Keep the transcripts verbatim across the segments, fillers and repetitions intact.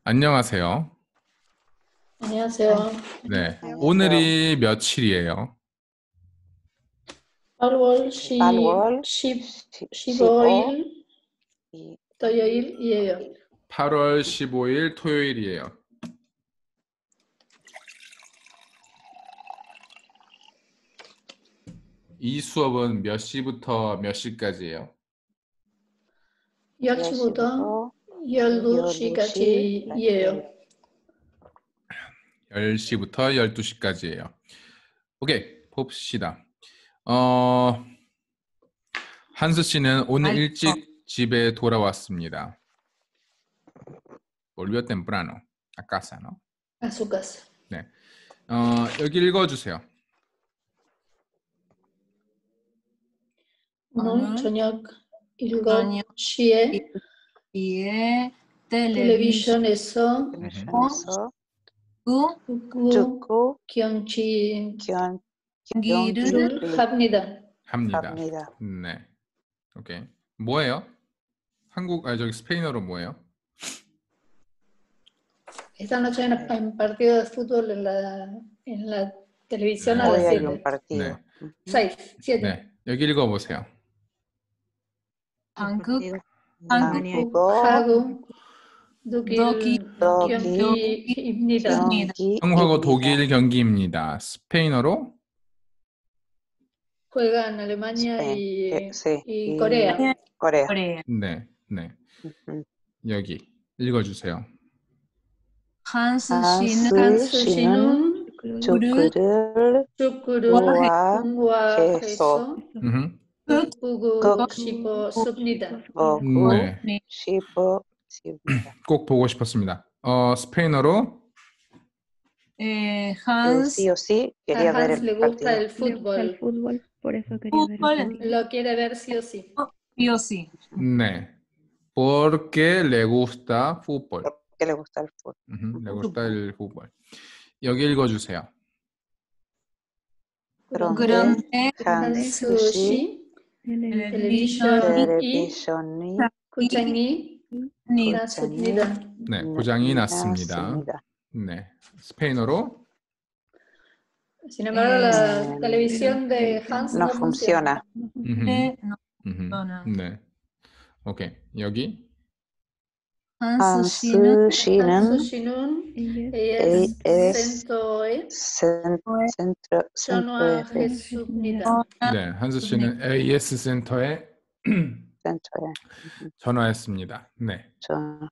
안녕하세요. 안녕하세요. 네, 안녕하세요. 오늘이 며칠이에요? 팔월 십, 팔월 십, 시- 십오일 이- 토요일이에요. 팔월 십오일 토요일이에요. 이 수업은 몇 시부터 몇 시까지예요? 열 시부터 열두 시까지예요. 열 시부터 열두 시까지예요. 오케이, 봅시다. 어, 한수 씨는 오늘 일찍 집에 돌아왔습니다. Volvió temprano a casa, ¿no? A su casa. 네. 어, 여기 읽어주세요. 오늘 저녁 일곱 시에 예, 텔레비전에서 텔레비전에서 축구 축구 경기를 경기를 합니다. 합니다. 합니다. 네. 오케이. 뭐예요? 한국, 아, 저기 스페인어로 뭐예요? Esta noche hay una- hay un partido de fútbol en la, en la televisión a Hoy las hay siete. un partido. 네. Ujú. seis, siete. 네. 여기 읽어보세요. 한국, 한국하고 독일 독일 경기입니다. 경기 한국하고 독일 경기입니다. 스페인어로 Juegan Alemania Spain. y, Eh, sí. y Y Corea. Corea. 코레아. 네, 네. Ujú. 여기 읽어주세요. 한스 한스 씨는 한스 씨는 씨는 축구를 축구를 좋아해서 좋아해서 음흠. 보고 싶었습니다. 보고 네, 싶었습니다. 꼭 보고 싶었습니다. 어, 스페인어로 예, Que 한스 sí o sí A quería ver Hans el le gusta partido. el fútbol. el fútbol, por eso quería ver el fútbol fútbol. Lo quiere ver sí o sí. 비오시. 네. Porque le gusta fútbol. Porque le gusta el fútbol. 음흠, le gusta el fútbol. 여기 읽어주세요. 그런데 한스 씨 텔레비전 텔레비전이 고장이 났습니다. 네, 고장이 났습니다. 났습니다. 네, 스페인어로 Sin embargo, la Eh, televisión de Hans No no funciona. funciona. 음흠, 네, 음흠, funciona. 네, 오케이. 여기 한스 한스 씨는 씨는 Hans 씨는 es 센터에 센- 센터, 센터에 전화했습니다. 네, 한수 씨는 에이에스 센터에 센터에 전화했습니다. 네, 저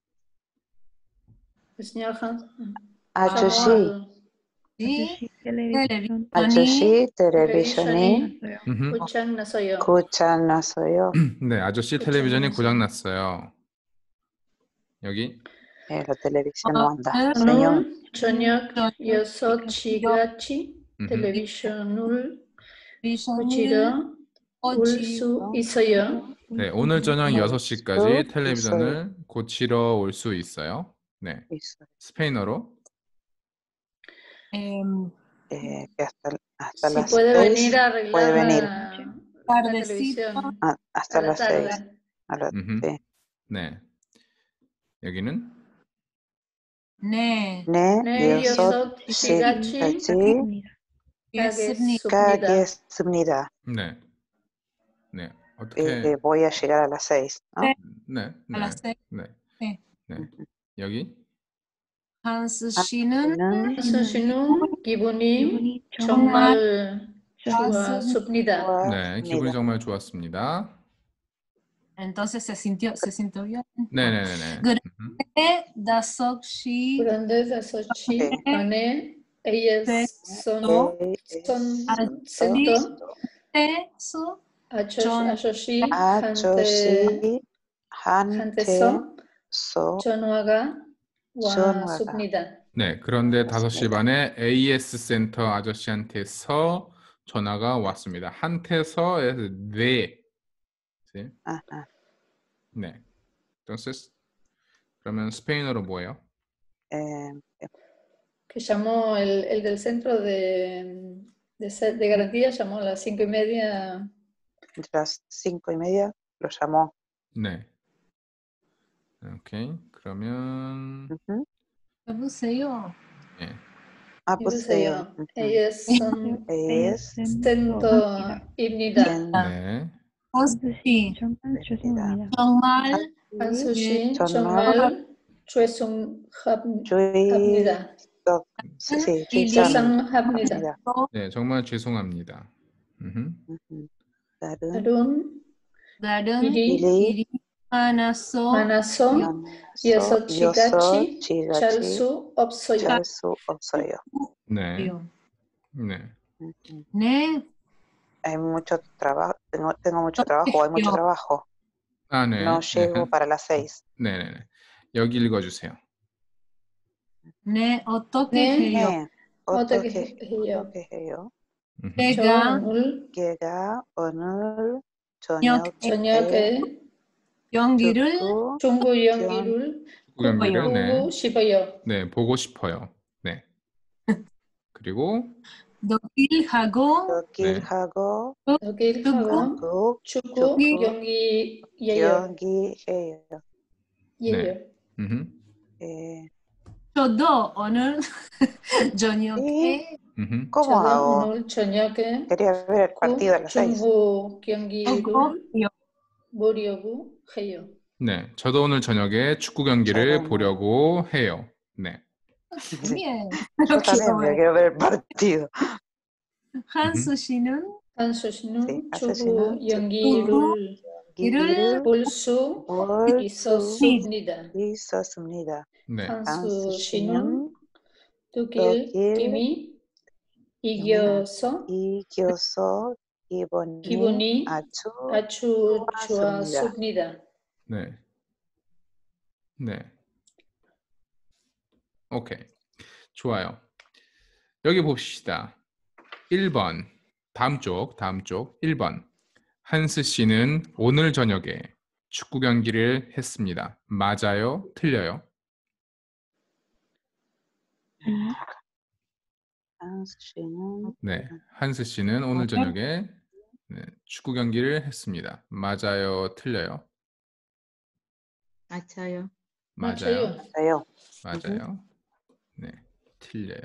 El señor Hans 아저씨 llamó 씨 televisión. 아저씨 텔레비전이 텔레비전이 음흠. 고장 났어요. 고장 났어요. 네, 아저씨 고장 텔레비전이 났어요. 고장 났어요. 여기 Eh, la televisión no anda. 오늘 Señor, 오늘 저녁 여섯 시까지 음흠. 텔레비전을 비션을 고치러 올 수 있어요. 네, 오늘 저녁 올 여섯 수 시까지 텔레비전을 고치러 올 수 있어요. 네, 있어요. 스페인어로 em, Eh, que hasta, hasta Si las puede seis venir a arreglar puede venir. la, la tardecito televisión a- hasta a la las seis. tarde. A la- 음흠. sí. 네, 여기는 네, 네, 네, 여섯 여섯 시까지 시까지 겠습니다. 가겠습니다. 네, 네, Eh, 어떻게 eh, voy a llegar a las seis. ¿no? 네. 네, 네, 알았어요. 네, 네. 네, 여기 한스 씨는 는 한수 씨는 기분이 기분이 정말 좋았습니다. 좋았습니다. 네, 기분이 정말 좋았습니다. entonces se sintió, se sintió bien. 네, 네, 네, 네. 그래. 음흠. 네, 다섯 시 그런데 다섯 시 네. 반에 에이에스 선, eh, 선 아저씨. 센터 때수 아저- 전- 아저씨한테 아저씨 한테 한테서 서 전화가 전화가. 왔습니다. 네, 그런데 다섯 시 맞습니다. 반에 에이에스 센터 아저씨한테서 전화가 왔습니다. 한테서에서 네. ¿Sí? Ajá. 네. Entonces, 그러면 스페인어로 뭐예요? Eh, Que llamó el, el del centro de, de, se- de garantía, llamó a las cinco y media. las cinco y media lo llamó. 네. 오케이. 그러면 Ujú. 여보세요. 예. 아, 보세요. 해보세요. 에이에스선 에이에스 센터입니다. 네. 혹시 정말 죄송합니다. 정말 한수 예, 씨 정말 정말 죄송합니다. 주의 석 시, 일이 죄송합니다. 네, 정말 죄송합니다. 음흠. 다른 다른 다른 일이 일이 일이 많아서 많아서 많아서 여섯시같이 여섯시같이 잘 수 없어요. 잘 수 없어요. 네. 네. Ujú. 네, Hay mucho trabajo, tengo, tengo mucho trabajo, hay mucho Yo. trabajo. 아, 네. No 네. llego para las seis. 네, 네, 네. 여기 읽어 주세요. 네, 어떻게 네. 해요? 네, 어떻게 어떻게 해요? 어떻게 해요? 음흠. 저 내가 오늘 걔가 오늘 저녁에 저녁에 저녁에 경기를 축구 중국 연기를 축구 경기를 보고 네. 싶어요. 네, 보고 싶어요. 네. 그리고 독일하고 여길 네. 하고 여기 축구 하고 축구 축구 축구 경기예요. 경기해요. 예요. 음흠. 예. 저도 오늘 Y 저녁에 음흠. ¿cómo 저도 hago? 오늘 저녁에 Quería ver el partido a las seis. 중국 경기를 보고요. 보려고 해요. 네. 저도 오늘 저녁에 축구 경기를 저도 보려고 해요. 네. Sí. Bien. Yo también me quiero ver el partido. 한수 씨는 한수 Sí, 씨는 한수 축구 씨는 연기를 경기를 볼 수 볼 수 있었습니다. 있었습니다. 네. 한수 씨는 씨는 독일 독일 팀이 이겨서 이겨서 기분이 기분이 아주 아주 좋았습니다. 좋았습니다. 네. 네. 오케이. 좋아요. 여기 봅시다. 일 번. 다음 쪽, 다음 쪽. 일 번. 한스 씨는 오늘 저녁에 축구 경기를 했습니다. 맞아요? 틀려요? 아니요. 한수 씨는 네. 한스 씨는 오늘 저녁에 네, 축구 경기를 했습니다. 맞아요? 틀려요? 맞아요. 맞아요. 맞아요. 맞아요. 맞아요. 네. 틀려요.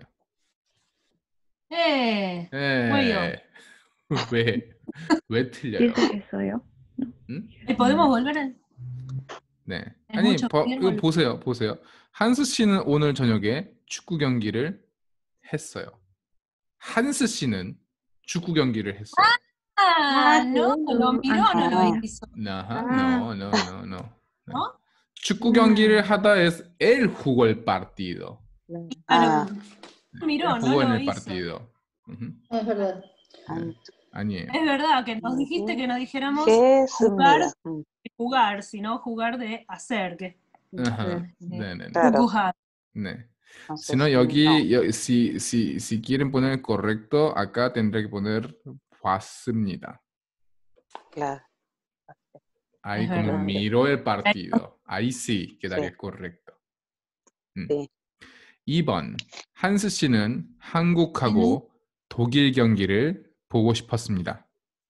네. 네. 왜요? 왜? 왜 틀려요? 실수했어요. 응? podemos volver a... 네. Es 아니, mucho 버, pedir 이거 volver. 보세요. 보세요. 한스 씨는 오늘 저녁에 축구 경기를 했어요. 한스 씨는 축구 경기를 했어요. Ah, no, lo miró, no lo Ah. hizo. Ajá, no, no, no, no. ¿No? 축구 경기를 하다 es él jugó el partido. Ah, Lo miró, Él no jugó en lo el hizo. partido. Ujú. Es verdad. 안- 아니에요. Es verdad que nos dijiste que no dijéramos 했습니다. jugar 음, de jugar, sino jugar de hacer, que Ajá. de 네, 네, 네. Claro. dibujar. 네. entonces, Si no, no. 여기 여- si, si, si quieren poner correcto, acá tendré que poner 봤습니다. Claro. Ahí Es como verdad. miró el partido. Ahí sí quedaría Sí. correcto. 음. Sí. 이 번. 한스 씨는 한국하고 독일 경기를 보고 싶었습니다.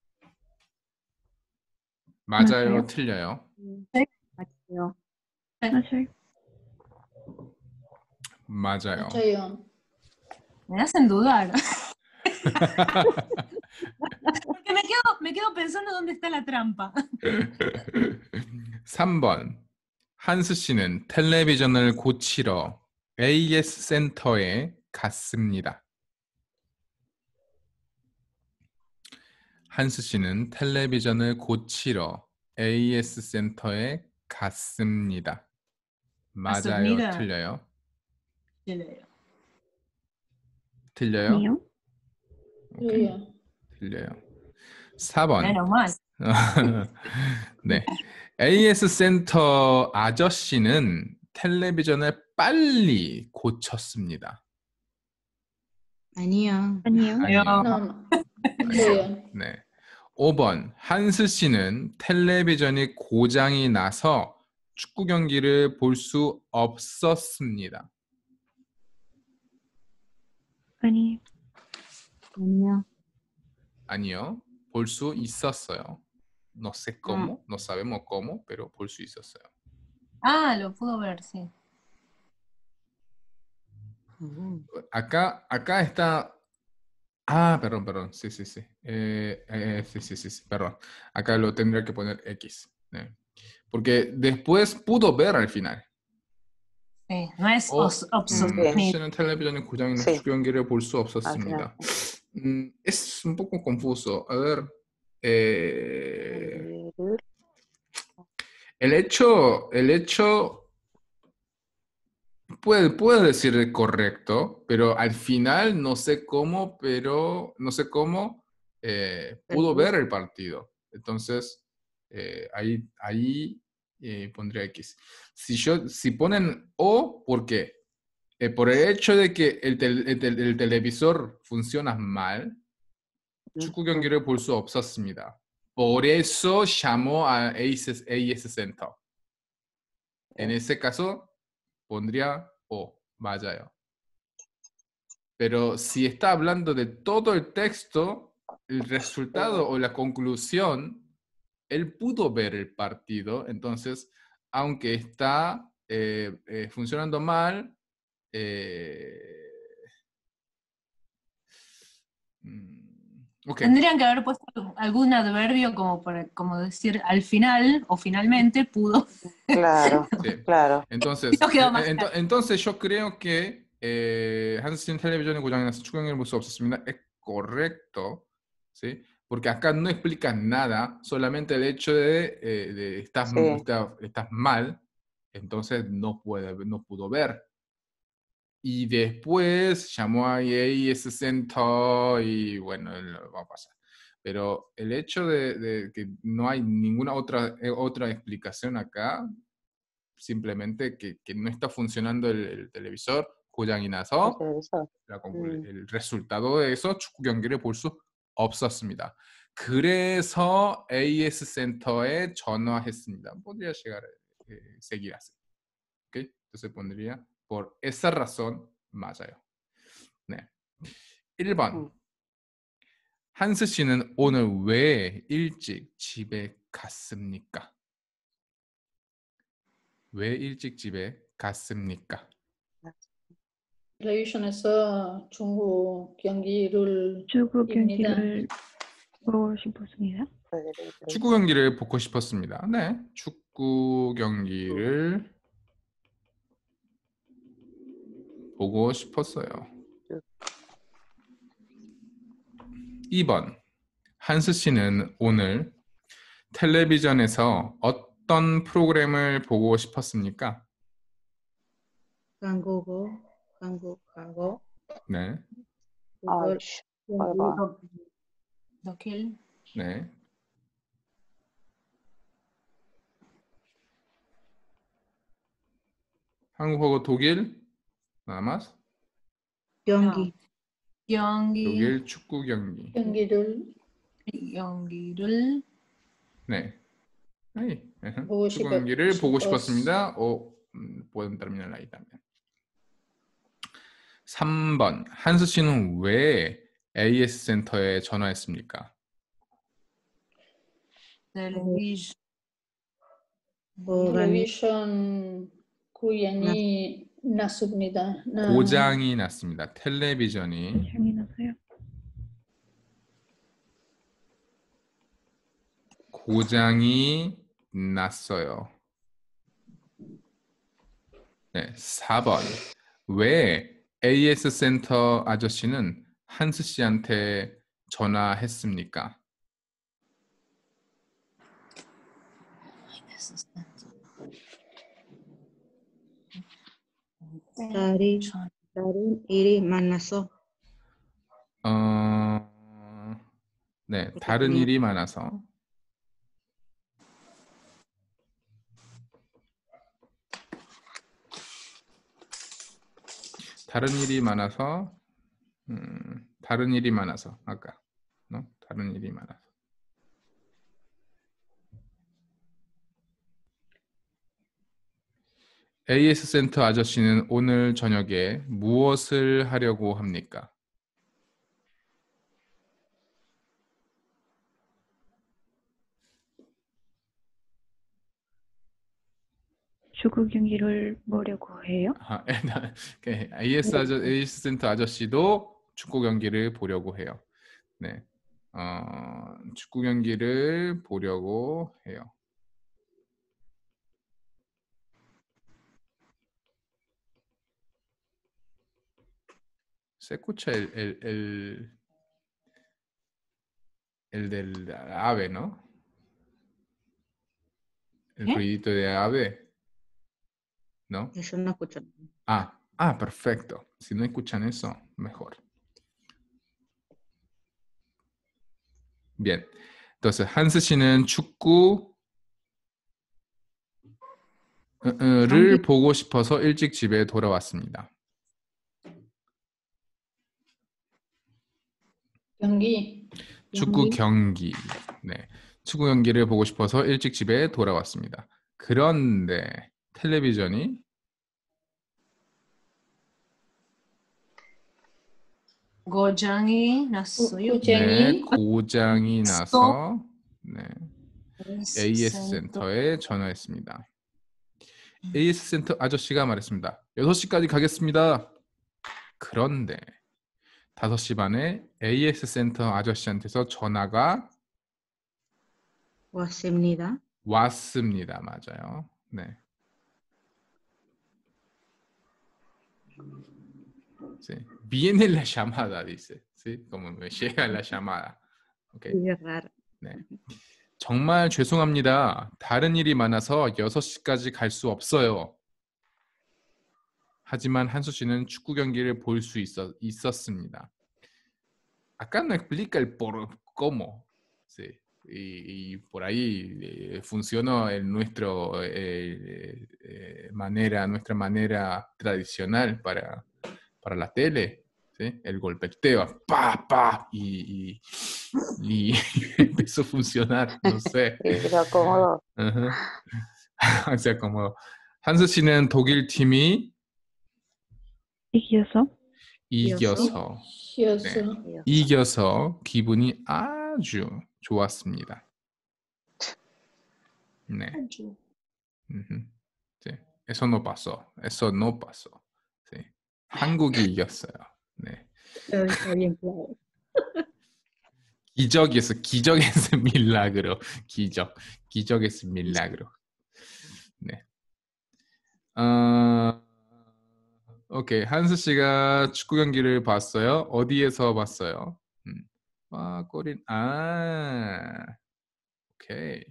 맞아요, 맞아요. 틀려요? 맞아요. 맞아요. 맞아요. 맞아요. Me hacen dudar. Porque me quedo, me quedo pensando dónde está la trampa. 삼 번. 한스 씨는 텔레비전을 고치러 에이에스 센터에 갔습니다. 한스 씨는 텔레비전을 고치러 에이에스 센터에 갔습니다. 맞아요, 갔습니다. 틀려요? Chileno. 틀려요? 아니요. 오케이, 틀려요. 틀려요. 사 번. Menos mal. 네. 에이에스 센터 아저씨는 텔레비전을 빨리 고쳤습니다. 아니요. 아니요. 아니요. No, 틀려요. 네. 오 번. 한스 씨는 텔레비전이 고장이 나서 축구 경기를 볼 수 없었습니다. 아니. 아니요. 아니요. 볼 수 있었어요. No sé cómo, no sabemos cómo, pero 볼 수 있었어요. Ah, lo pudo ver, sí. Mm. Acá, acá está. Ah, perdón, perdón. Sí, sí, sí. Eh, eh, sí, sí, sí, sí, perdón. Acá lo tendría que poner X. eh. Porque después pudo ver al final. Sí, no es 어, os- 음, 없었습니다. 씨는 텔레비전에 고장이 나서 Sí, 축구 경기를 볼 수 al final. 없었습니다. Mm, es un poco confuso. A ver, eh, el hecho, el hecho puede, puede decir correcto, pero al final no sé cómo, pero no sé cómo eh, pudo ver el partido. Entonces, eh, ahí, ahí eh, pondría X. Si, yo, si ponen O, ¿por qué? Eh, por el hecho de que el, tel- el tel- el televisor funciona mal, 축구 Mm. 경기를 볼 수 없었습니다. Por eso llamó a A S, A S Center. En ese caso, pondría O, 맞아요. Pero si está hablando de todo el texto, el resultado o la conclusión, él pudo ver el partido, entonces, aunque está eh, eh, funcionando mal, eh, mm, ok, Tendrían que haber puesto algún adverbio como, por, como decir al final o finalmente pudo. Claro, sí. claro. Entonces, No quedó eh, más ento- claro. entonces yo creo que eh, 한신 텔레비전의 고장이 나서 축구경기를 볼 수 없었습니다. Es correcto, ¿sí? Porque acá no explica nada, solamente el hecho de, eh, de estás, Sí, estás, estás mal, entonces no, puede, no pudo ver. Y después llamó a E A, se sentó y bueno, lo va a pasar. Pero el hecho de, de que no hay ninguna otra, eh, otra explicación acá, simplemente que, que no está funcionando el, el televisor, 고장이 el 나서 televisor. la conclu- Mm. el resultado de eso 축구 경기를 볼 수 없었습니다. 그래서 A S 센터에 전화했습니다. Podría llegar a eh, seguir así. ¿Ok? Entonces pondría por esa razón 맞아요. 네. 일 번. Mm. 한스 씨는 오늘 왜 일찍 집에 갔습니까? 왜 일찍 집에 갔습니까? 텔레비전에서 중국 경기를 축구 입니다. 경기를 보고 싶었습니다. 축구 경기를 보고 싶었습니다. 네. 축구 경기를 보고 싶었어요. 이 번. 한스 씨는 오늘 텔레비전에서 어떤 프로그램을 보고 싶었습니까? 한국어, 한국하고 네. 그걸 아이씨, 어이구. Doquel. 네. 한국하고 독일 nada más. 경기, 경기, 독일 축구 경기. 경기를 경기를 네. ahí. ajá. 보고 축구 싶었- 경기를 보고 싶었- 싶었습니다. O mm, pueden terminar ahí también. 삼 번. 한스 씨는 왜 A S 센터에 전화했습니까? television. 고관이 텔레비전 고양이 났습니다. 나- 고장이 났습니다. 텔레비전이 고장이 나서요. 고장이 났어요. 네, 사 번. 왜 A S 센터 아저씨는 한스 씨한테 전화했습니까? 다른 다른 일이 많아서 어, 네, 다른 일이 많아서. 다른 일이 많아서, 음, 다른 일이 많아서 아까, no? 다른 일이 많아서. A S 센터 아저씨는 오늘 저녁에 무엇을 하려고 합니까? 축구 경기를 보려고 해요. 아, 오케이. 에이에스, 아저, 에이에스 센터 아저씨도 축구 경기를 보려고 해요. 네. 어, 축구 경기를 보려고 해요. Se escucha el, el, el, el del ave, ¿no? El ¿Eh? ruidito de ave, ¿no? Yo no escucho nada. Ah, ah, perfecto. Si no escuchan eso, mejor. Bien. Entonces, 한스 씨는 축구 어, 어, 를 보고 싶어서 일찍 집에 돌아왔습니다. 경기. 축구 경기. 네. 축구 경기를 보고 싶어서 일찍 집에 돌아왔습니다. 그런데 텔레비전이 고장이 났어요. 고장이 네, 고장이 나서 네, 에이에스 센터에 전화했습니다. 에이에스 센터 아저씨가 말했습니다. 여섯 시까지 가겠습니다. 그런데 다섯 시 반에 에이에스 센터 아저씨한테서 전화가 왔습니다. 왔습니다. 맞아요. 네. Sí. Viene la llamada, dice. ¿Sí? Como me llega la llamada. Okay. Qué raro. 네. 정말 죄송합니다. 다른 일이 많아서 여섯 시까지 갈 수 없어요. 하지만 한수 씨는 축구 경기를 볼 수 있었, 있었습니다. Acá no explica el por cómo. Sí. Y, y por ahí eh, funcionó en nuestro eh, eh, manera, nuestra manera tradicional para, para la tele, ¿sí? El golpeteo, pa, pa, y, y, y empezó a funcionar, no sé. Pero cómodo. Uh-huh. Se acomodó. 한수 씨는 독일 팀이 이겨서 이겨서 Gracioso. 네. 이겨서 기분이 아주 좋았습니다. 네. Uh-huh. Sí. Eso no pasó. Eso no pasó. Sí. 한국이 이겼어요. 네. Está bien claro. 기적이었어. 기적에서 밀라그로. 기적. 기적에서 밀라그로. 네. 어... 오케이. 한수 씨가 축구 경기를 봤어요. 어디에서 봤어요? 음. 아, 꼬린. 아. 오케이.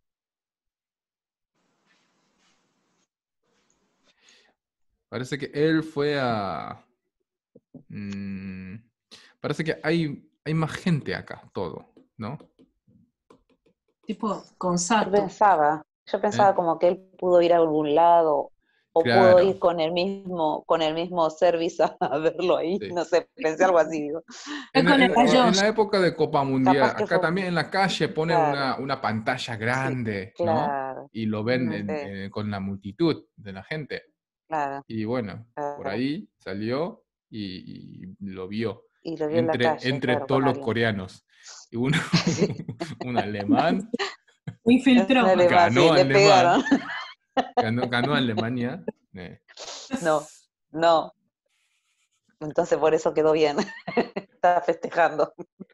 Parece que él fue a... Mm, parece que hay, hay más gente acá, todo, ¿no? Tipo, Yo Consato. pensaba, yo pensaba ¿Eh? como que él pudo ir a algún lado o Claro. pudo ir con el mismo, con el mismo service a, a verlo ahí. Sí. No sé, pensé algo así, digo. En, Él con en- el gallo. en la época de Copa Mundial, Capaz que acá fue- también en la calle ponen Claro. una, una pantalla grande, ¿no? Claro, Y lo ven Mm, en- sí. en- con la multitud de la gente. claro. Y bueno, por Claro. ahí salió y, y lo vio. Y lo vio en la Entre, calle, entre claro, todos con los alguien. coreanos. Y uno, un alemán Infiltró. Un alemán, Ganó sí, le alemán. pegaron. ganó, ganó Alemania. Eh, No, no. Entonces por eso quedó bien. Estaba festejando.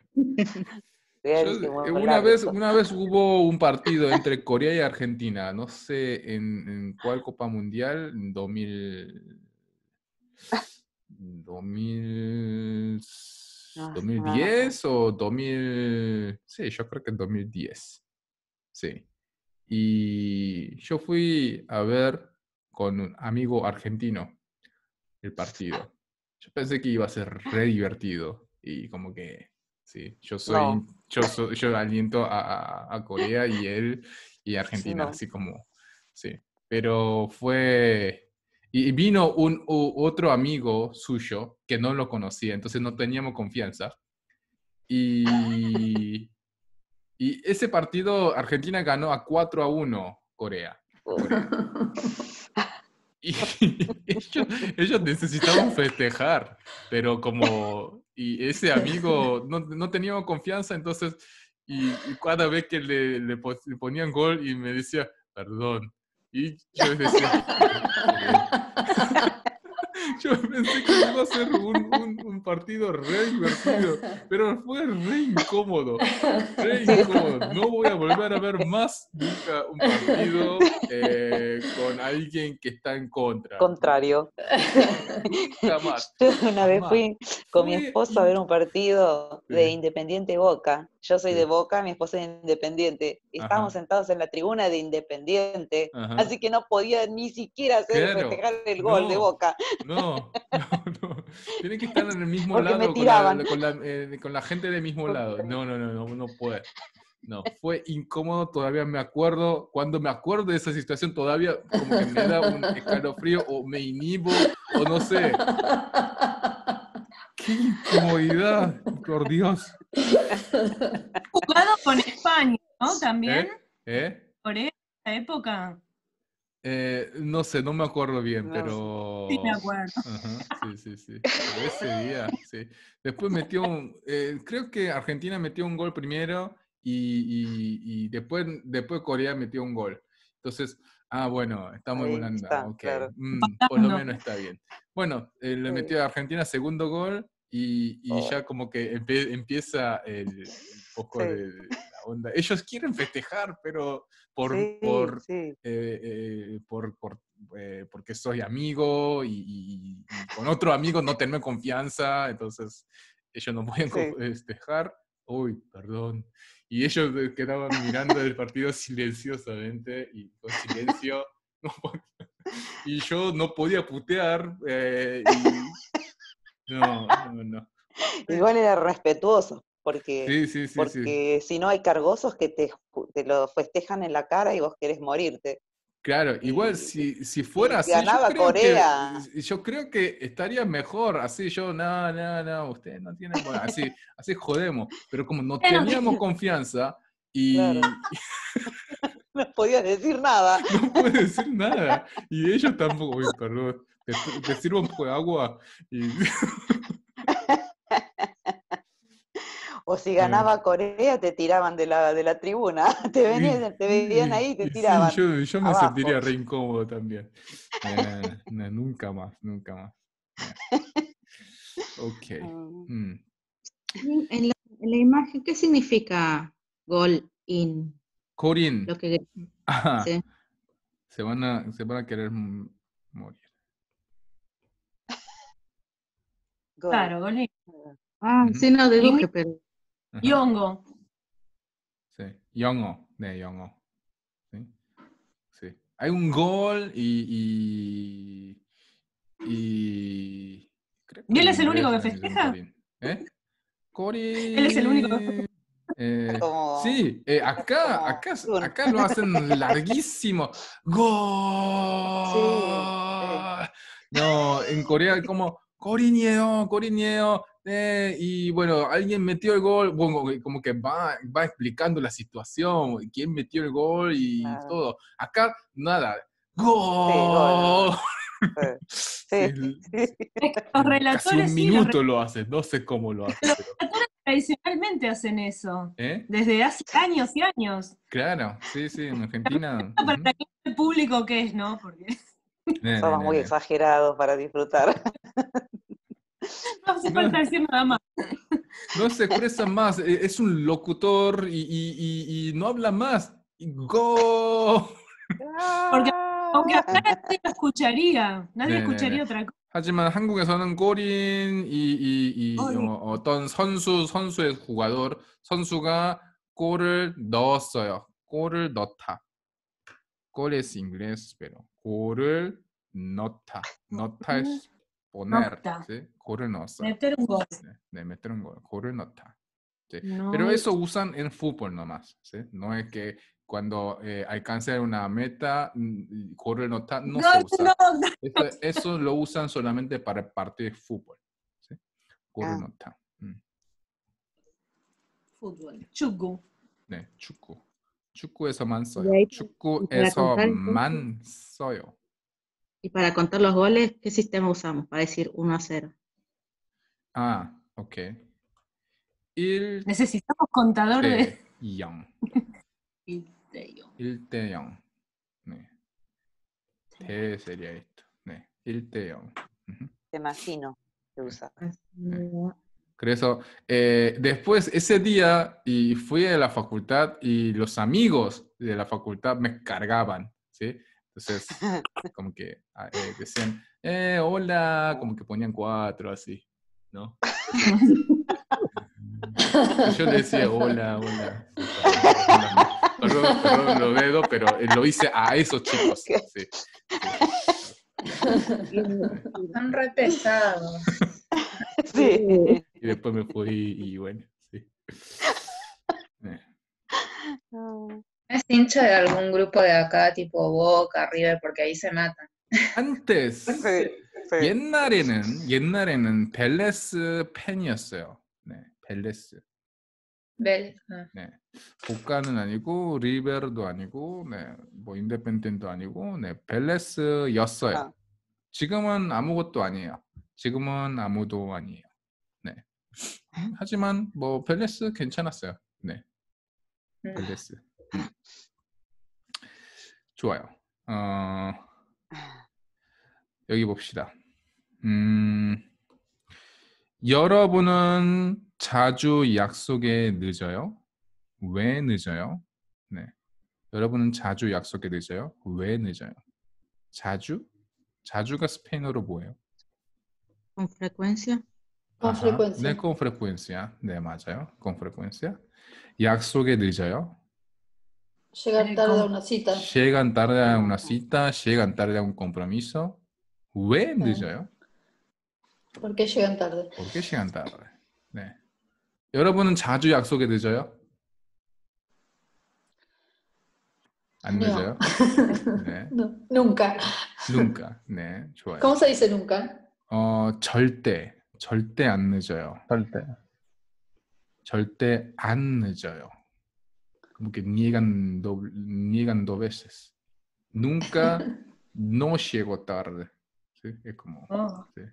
Yo, eh, una, vez, una vez hubo un partido entre Corea y Argentina, no sé en, en cuál Copa Mundial, en dos mil, dos mil, No, dos mil diez o dos mil, sí, yo creo que en dos mil diez, sí. Y yo fui a ver con un amigo argentino el partido. Yo pensé que iba a ser re divertido y como que, sí, yo soy, No. yo, soy- yo aliento a, a- a Corea y él y Argentina, No. así como, sí. Pero fue, y y vino un u- otro amigo suyo que no lo conocía, entonces no teníamos confianza. Y, y ese partido Argentina ganó a cuatro a uno Corea. Corea. Y ellos, ellos necesitaban festejar, pero como y ese amigo no, no teníamos confianza, entonces y, y cada vez que le, le, pos- le ponían gol y me decía, perdón, Y yo decía, yo pensé que iba a ser un, un, un partido re divertido, pero fue re incómodo, re incómodo. No voy a volver a ver más nunca un partido eh, con alguien que está en contra. Contrario. Nunca más. Yo una vez Jamás. fui con mi Fue esposo a ver un partido de Sí. Independiente Boca. Yo soy Sí. de Boca, mi esposo es de Independiente. Y Ajá. estábamos sentados en la tribuna de Independiente, Ajá. así que no podía ni siquiera hacer Claro. festejar el gol de No, Boca, no, no, no. Tienen que estar en el mismo porque me lado con la, tiraban. con, la, eh, con la gente del mismo lado. No, no, no, no, no puede. No, fue incómodo, todavía me acuerdo, cuando me acuerdo de esa situación, todavía como que me da un escalofrío o me inhibo o no sé. ¡Qué incomodidad! Por Dios. Jugado con España, ¿no? También, ¿Eh? ¿Eh? por esa época. Eh, no sé, no me acuerdo bien, No. pero... Sí, me acuerdo. Ajá, sí, sí, sí. Pero ese día, sí. Después metió un... eh, creo que Argentina metió un gol primero y, y- y después, después Corea metió un gol. Entonces, ah, bueno, estamos Ahí igualando. está, Ok, claro. mm, por lo Empatando. menos está bien. Bueno, eh, le Sí. metió a Argentina segundo gol y, y Oh. ya como que empe- empieza el, el poco Sí. de, de la onda. Ellos quieren festejar, pero por... Sí, por sí. eh, eh, por, por, eh, porque soy amigo y, y- y con otro amigo no tener confianza, entonces ellos no podían Sí. co- festejar. Uy, perdón. Y ellos eh, quedaban mirando el partido silenciosamente y con silencio. no pod- y yo no podía putear. eh, y, no, no, no. Igual era respetuoso, porque, Sí, sí, sí, sí. porque si no hay cargosos que te, ju- te lo festejan en la cara y vos querés morirte. Claro, igual Y, si, si y fuera si así, yo ganaba creo que Corea, yo creo que estaría mejor así. Yo, no, no, no, ustedes no tienen, bueno, así, así jodemos. Pero como no Bueno, teníamos confianza claro, y no podías decir nada. no puede decir nada, y ellos tampoco, uy, perdón, te, te sirvo un poco de agua y O si eh, ganaba Corea, te tiraban de la, de la tribuna. Te, y, venían, te veían ahí y te y sí, tiraban yo, yo me abajo. sentiría re incómodo también. Eh, no, nunca más, nunca más. Eh, Ok. Mm. Mm. En la, en la imagen, ¿qué significa gol in? Corin. Lo que Ajá. sí. Se van a, se van a querer m- morir. Gol. claro, Golín. Ah, Ujú. sí, no deduje, pero Ajá. Yongo. Sí. 영어. 네, 영어. Sí. Sí. Hay un gol y, y, y creo que ¿Y él en es el único inglés que le dicen festeja? Corin. ¿Eh? Él es el único. Corin. Eh, Como, sí, eh, acá, como acá, Kun. acá lo hacen larguísimo. ¡Gol! Sí, sí. No, en Corea como Corineo, Corineo. eh, y bueno, alguien metió el gol, bueno, como que va, va explicando la situación, quién metió el gol y Claro. todo. Acá, nada. Sí, gol. ¡Gol! nomás. Sí, Sí, sí, sí. Es que los casi relatores, un sí, los minuto lo hace, no sé cómo lo hace, pero. relatores tradicionalmente hacen eso. ¿Eh? Desde hace años y años. Claro, sí, sí, en Argentina. Para ujú. el público que es, ¿no? Porque Ne, ne, Somos ne, muy ne. exagerados para disfrutar. no hace No, falta decir nada más. no se expresa más, e- es un locutor y, y- y- y no habla más. Y ¡go! Porque aunque acá nadie lo escucharía, nadie 네, 네, 네. escucharía otra cosa. 하지만 한국에서는 골인 이, 이, 이 골인. 어, 어떤 선수 선수의 jugador 선수가 골을 넣었어요. 골을 넣다. Gol es inglés, pero 골을 넣다. 넣다 es poner, Nocta. ¿sí? 골을 넣었어요. Meter un gol. 네, 네, meter un gol. 골을 넣다. ¿sí? No Pero es- eso usan en fútbol nomás, ¿sí? No es que cuando eh, alcance una meta, mm, 골을 넣다 no se Gol, usa. no, no. Eso, eso lo usan solamente para el partido de fútbol, ¿sí? 골을 Ah. 넣다. 음. Fútbol. Chugu. 네, 축구. 축구에서만 Y 써요. ahí, y para contar, 축구에서만 써요. y para contar los goles, ¿qué sistema usamos? Para decir uno a cero. 아, 오케이. 일 Necesitamos contador de. 대 영. 일 대 영. 네. 대 sería esto. 네, 일 대 영. Te imagino que usa. 그래서 eh, después ese día y fui a la facultad y los amigos de la facultad me cargaban, ¿sí? Entonces, como que ah, eh, decían, eh, hola, como que ponían cuatro así, ¿no? Entonces, yo le decía, hola, hola. Perdón, perdón los dedos, pero eh, lo hice a esos chicos, sí. sí. Son re pesados. Sí. Y después me fui y bueno, sí. Eh. Es hincha de algún grupo de acá, tipo Boca, River, porque ahí se matan. Antes Sí, sí. 옛날에는 옛날에는 벨레스 팬이었어요. 네, 벨레스. Vélez. Ah. 네, 보카는 아니고 리베르도 아니고, 네, 뭐 인데펜덴도 아니고, 네, 벨레스였어요. 아. 지금은 아무것도 아니에요. 지금은 아무도 아니에요. 네. 음, 하지만 뭐 벨레스 괜찮았어요. 네, 음. 벨레스. 음. 좋아요. 어, 여기 봅시다. 음, 여러분은 자주 약속에 늦어요? 왜 늦어요? 네. 여러분은 자주 약속에 늦어요? 왜 늦어요? 자주? 자주가 스페인어로 뭐예요? Con frecuencia. Con 아하, frecuencia. 네, con frecuencia. 네, 맞아요. con frecuencia. 약속에 늦어요? Llegar tarde a una cita. llegan tarde a una cita, llegan tarde a un compromiso. 왜 늦어요? ¿Por qué llegan tarde? ¿Por qué llegan tarde? 네. 여러분은 자주 약속에 늦어요? 안 No. 늦어요? 네. No, nunca. nunca. 네, 좋아요. ¿Cómo se dice nunca? 어, 절대, 절대 안 늦어요. 절대. 절대 안 늦어요. Como que niegan, doble, niegan dos veces. Nunca no llego tarde. ¿Sí? Es como... Oh. ¿sí?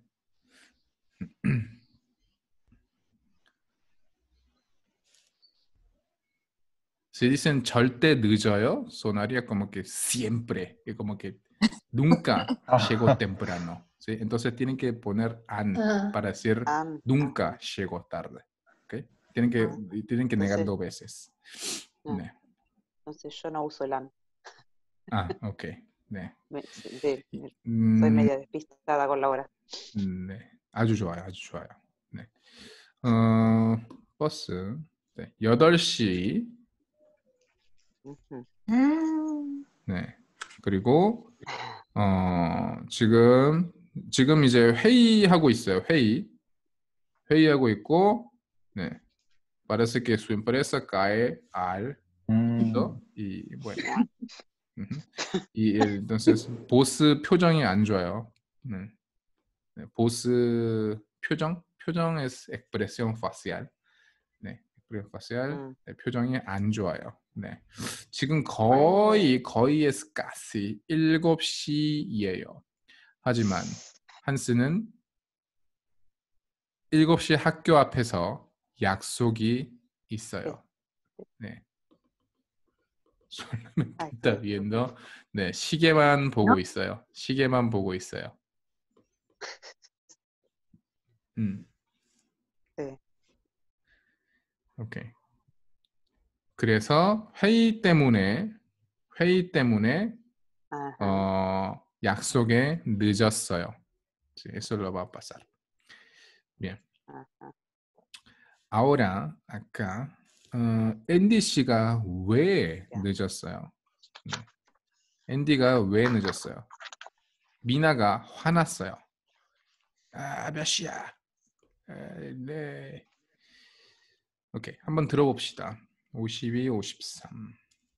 Si dicen 절대 늦어요, sonaría como que siempre, que como que nunca llego temprano. ¿Sí? Entonces tienen que poner an Ah. para decir An, nunca an. llego tarde. ¿Okay? Tienen que, Ah. tienen que negar Entonces- dos veces. Ah. 네. Entonces yo no uso el an. Ah, ok. 네. Me- de- me- soy 음, media despistada con la hora. 네. 아주 좋아요. 아주 좋아요. 네. 어, 버스. 네. 여덟 시. Ujú. 음, 네. 그리고 어, 지금 지금 이제 회의하고 있어요. 회의. 회의하고 있고 네. Parece que su empresa cae al 음, piso y bueno. ujú. Y el- entonces 보스 표정이 안 좋아요. 네. 네, 보스 표정, 표정 es expresión facial. 네, expresión facial. 음. 네, 표정이 안 좋아요. 네, 지금 거의 거의 es casi 일곱 시예요. 하지만 한스는 일곱 시 학교 앞에서 약속이 있어요. 네. solamente Ay, está qué- viendo. 네, 시계만 보고 있어요. 시계만 보고 있어요. 음. Sí. 오케이. 그래서 회의 때문에 회의 때문에 Ajá. 어, 약속에 늦었어요. Sí, eso lo va a pasar. Bien. Ajá. Ahora acá 어, 앤디 씨가 왜 야. 늦었어요? 네. 앤디가 왜 늦었어요? 미나가 화났어요. 아, 몇 시야? 에, 네. 오케이, 한번 들어봅시다. 오십이, 오십삼.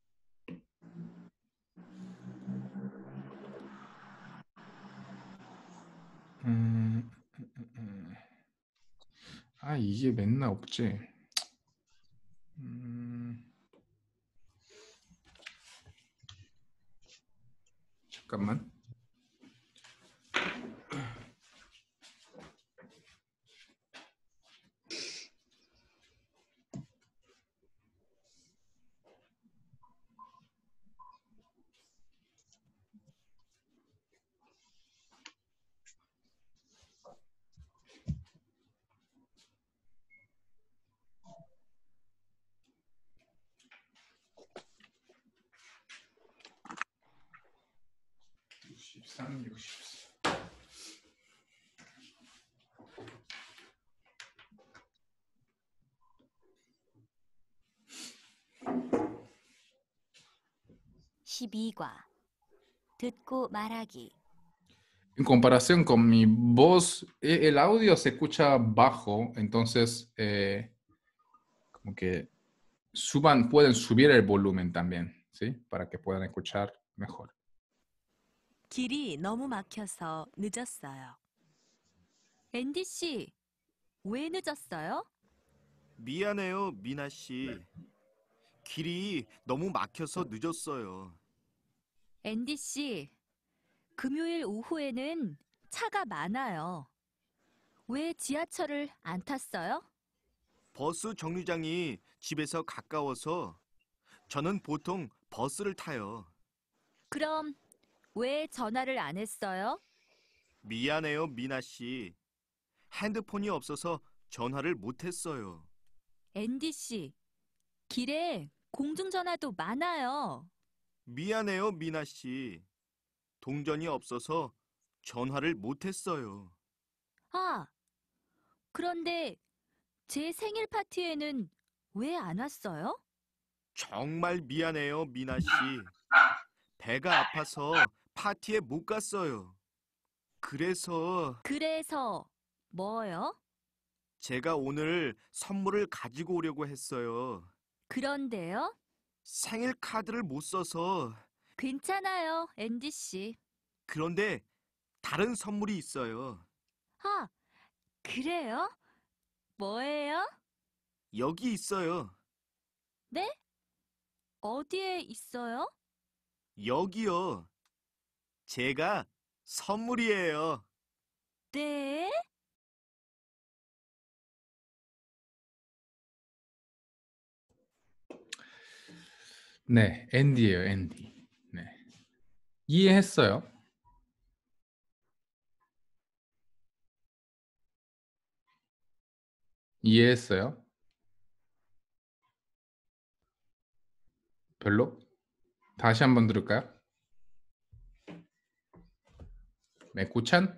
음, 음, 음, 음. 아, 이게 맨날 없지. 음, 잠깐만. 삼백육십. 십이 과 듣고 말하기. En comparación con mi voz, e- el audio se escucha bajo, entonces eh, como que suban, pueden subir el volumen también, ¿sí? Para que puedan escuchar mejor. 길이 너무 막혀서 늦었어요. 앤디 씨, 왜 늦었어요? 미안해요, 미나 씨. 길이 너무 막혀서 늦었어요. 앤디 씨, 금요일 오후에는 차가 많아요. 왜 지하철을 안 탔어요? 버스 정류장이 집에서 가까워서 저는 보통 버스를 타요. 그럼 왜 전화를 안 했어요? 미안해요, 미나 씨. 핸드폰이 없어서 전화를 못 했어요. 앤디 씨, 길에 공중전화도 많아요. 미안해요, 미나 씨. 동전이 없어서 전화를 못 했어요. 아, 그런데 제 생일 파티에는 왜 안 왔어요? 정말 미안해요, 미나 씨. 배가 아파서 파티에 못 갔어요. 그래서 그래서 뭐요? 제가 오늘 선물을 가지고 오려고 했어요. 그런데요? 생일 카드를 못 써서. 괜찮아요, 앤디 씨. 그런데 다른 선물이 있어요. 아, 그래요? 뭐예요? 여기 있어요. 네? 어디에 있어요? 여기요. 제가 선물이에요. 네? 네, 앤디예요, 앤디. 네. 이해했어요? 이해했어요? 별로? 다시 한번 들을까요? ¿Me escuchan?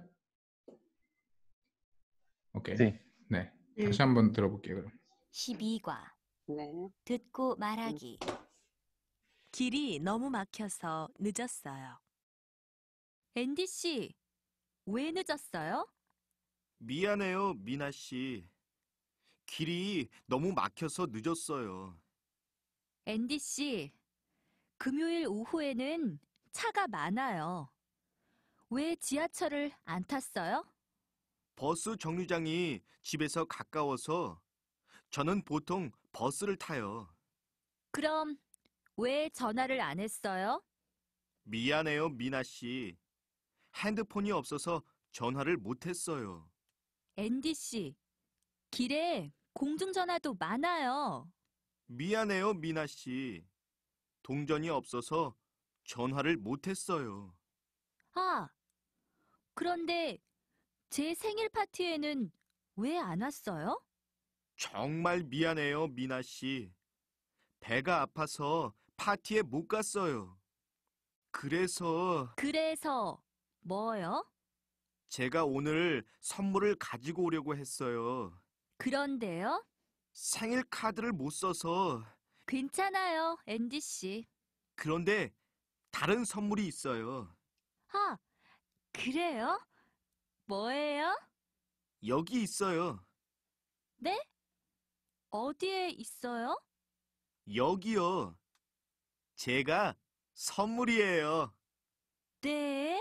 오케이. Sí. 네. 음. 다시 한번 들어볼게요, 그럼. 십이 과 네. 듣고 말하기. 길이 너무 막혀서 늦었어요. 앤디 씨, 왜 늦었어요? 미안해요, 미나 씨. 길이 너무 막혀서 늦었어요. 앤디 씨, 금요일 오후에는 차가 많아요. 왜 지하철을 안 탔어요? 버스 정류장이 집에서 가까워서 저는 보통 버스를 타요. 그럼 왜 전화를 안 했어요? 미안해요, 미나 씨. 핸드폰이 없어서 전화를 못 했어요. 앤디 씨, 길에 공중전화도 많아요. 미안해요, 미나 씨. 동전이 없어서 전화를 못 했어요. 아, 그런데 제 생일 파티에는 왜 안 왔어요? 정말 미안해요, 미나 씨. 배가 아파서 파티에 못 갔어요. 그래서 그래서 뭐요? 제가 오늘 선물을 가지고 오려고 했어요. 그런데요? 생일 카드를 못 써서. 괜찮아요, 앤디 씨. 그런데 다른 선물이 있어요. 아, 그래요? 뭐예요? 여기 있어요. 네? 어디에 있어요? 여기요. 제가 선물이에요. 네?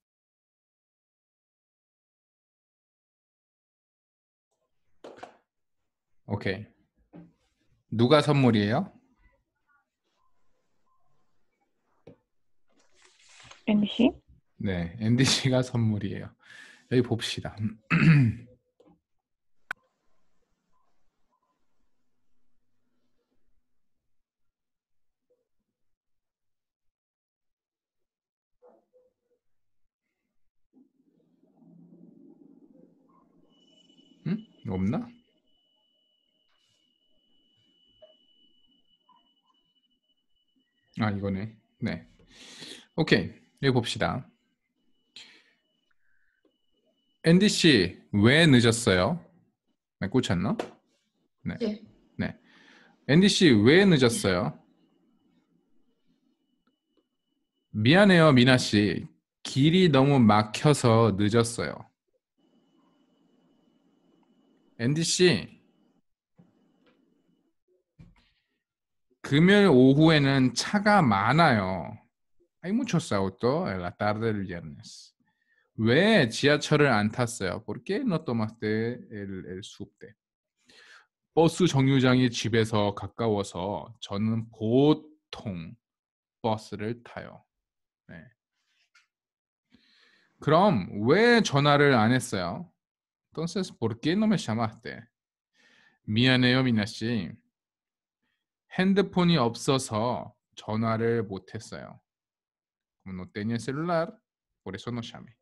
오케이. 누가 선물이에요? 앤디 씨? 네, 앤디 씨가 선물이에요. 여기 봅시다. 응? 없나? 아, 이거네. 네. 오케이. 여기 봅시다. 앤디 씨, 왜 늦었어요? ¿Me escuchan, no? 네. Sí. 네. 앤디 씨, 왜 늦었어요? 미안해요, 미나 씨. 길이 너무 막혀서 늦었어요. 앤디 씨, 금요일 오후에는 차가 많아요. Hay muchos autos en la tarde del viernes. 왜 지하철을 안 탔어요? ¿Por qué no tomaste el, el subte? 버스 정류장이 집에서 가까워서 저는 보통 버스를 타요. 네. 그럼 왜 전화를 안 했어요? Entonces, ¿por qué no me llamaste? 미안해요, 미나 씨. 핸드폰이 없어서 전화를 못 했어요. Como no tenía celular, por eso no llamé.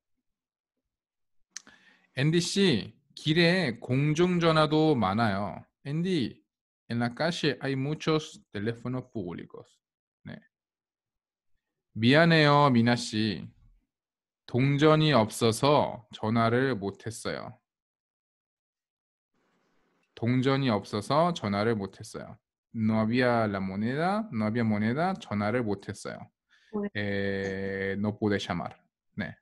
앤디 씨, 길에 공중전화도 많아요. 앤디, en la calle hay muchos teléfonos públicos. 네. 미안해요, 미나 씨. 동전이 없어서 전화를 못 했어요. 동전이 없어서 전화를 못 했어요. No había la moneda, no había moneda, 전화를 못 했어요. Eh, no pude llamar. 네.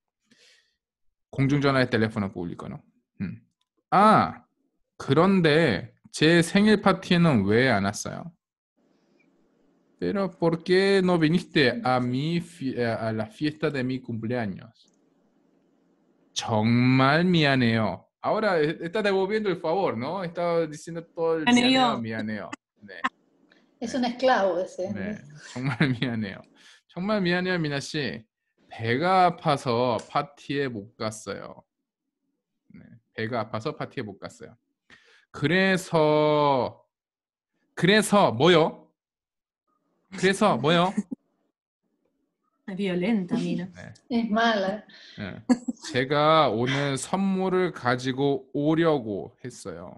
공중전화의 텔레포노 públicono. 음. 아, 그런데 제 생일 파티에는 왜 안 왔어요? Pero ¿por qué no viniste a mi fi- a la fiesta de mi cumpleaños? 정말 미안해요. Ahora está devolviendo el favor, ¿no? Está diciendo todo el mianeo, 미안해요. mianeo. 네. Es un esclavo ese. 네, 정말 미안해요. 정말 미안해요, 미나 씨. 배가 아파서 파티에 못 갔어요. 네, 배가 아파서 파티에 못 갔어요. 그래서 그래서 뭐요? 그래서 뭐요? Es violenta, mira. 네, Es mala. 네. 제가 오늘 선물을 가지고 오려고 했어요.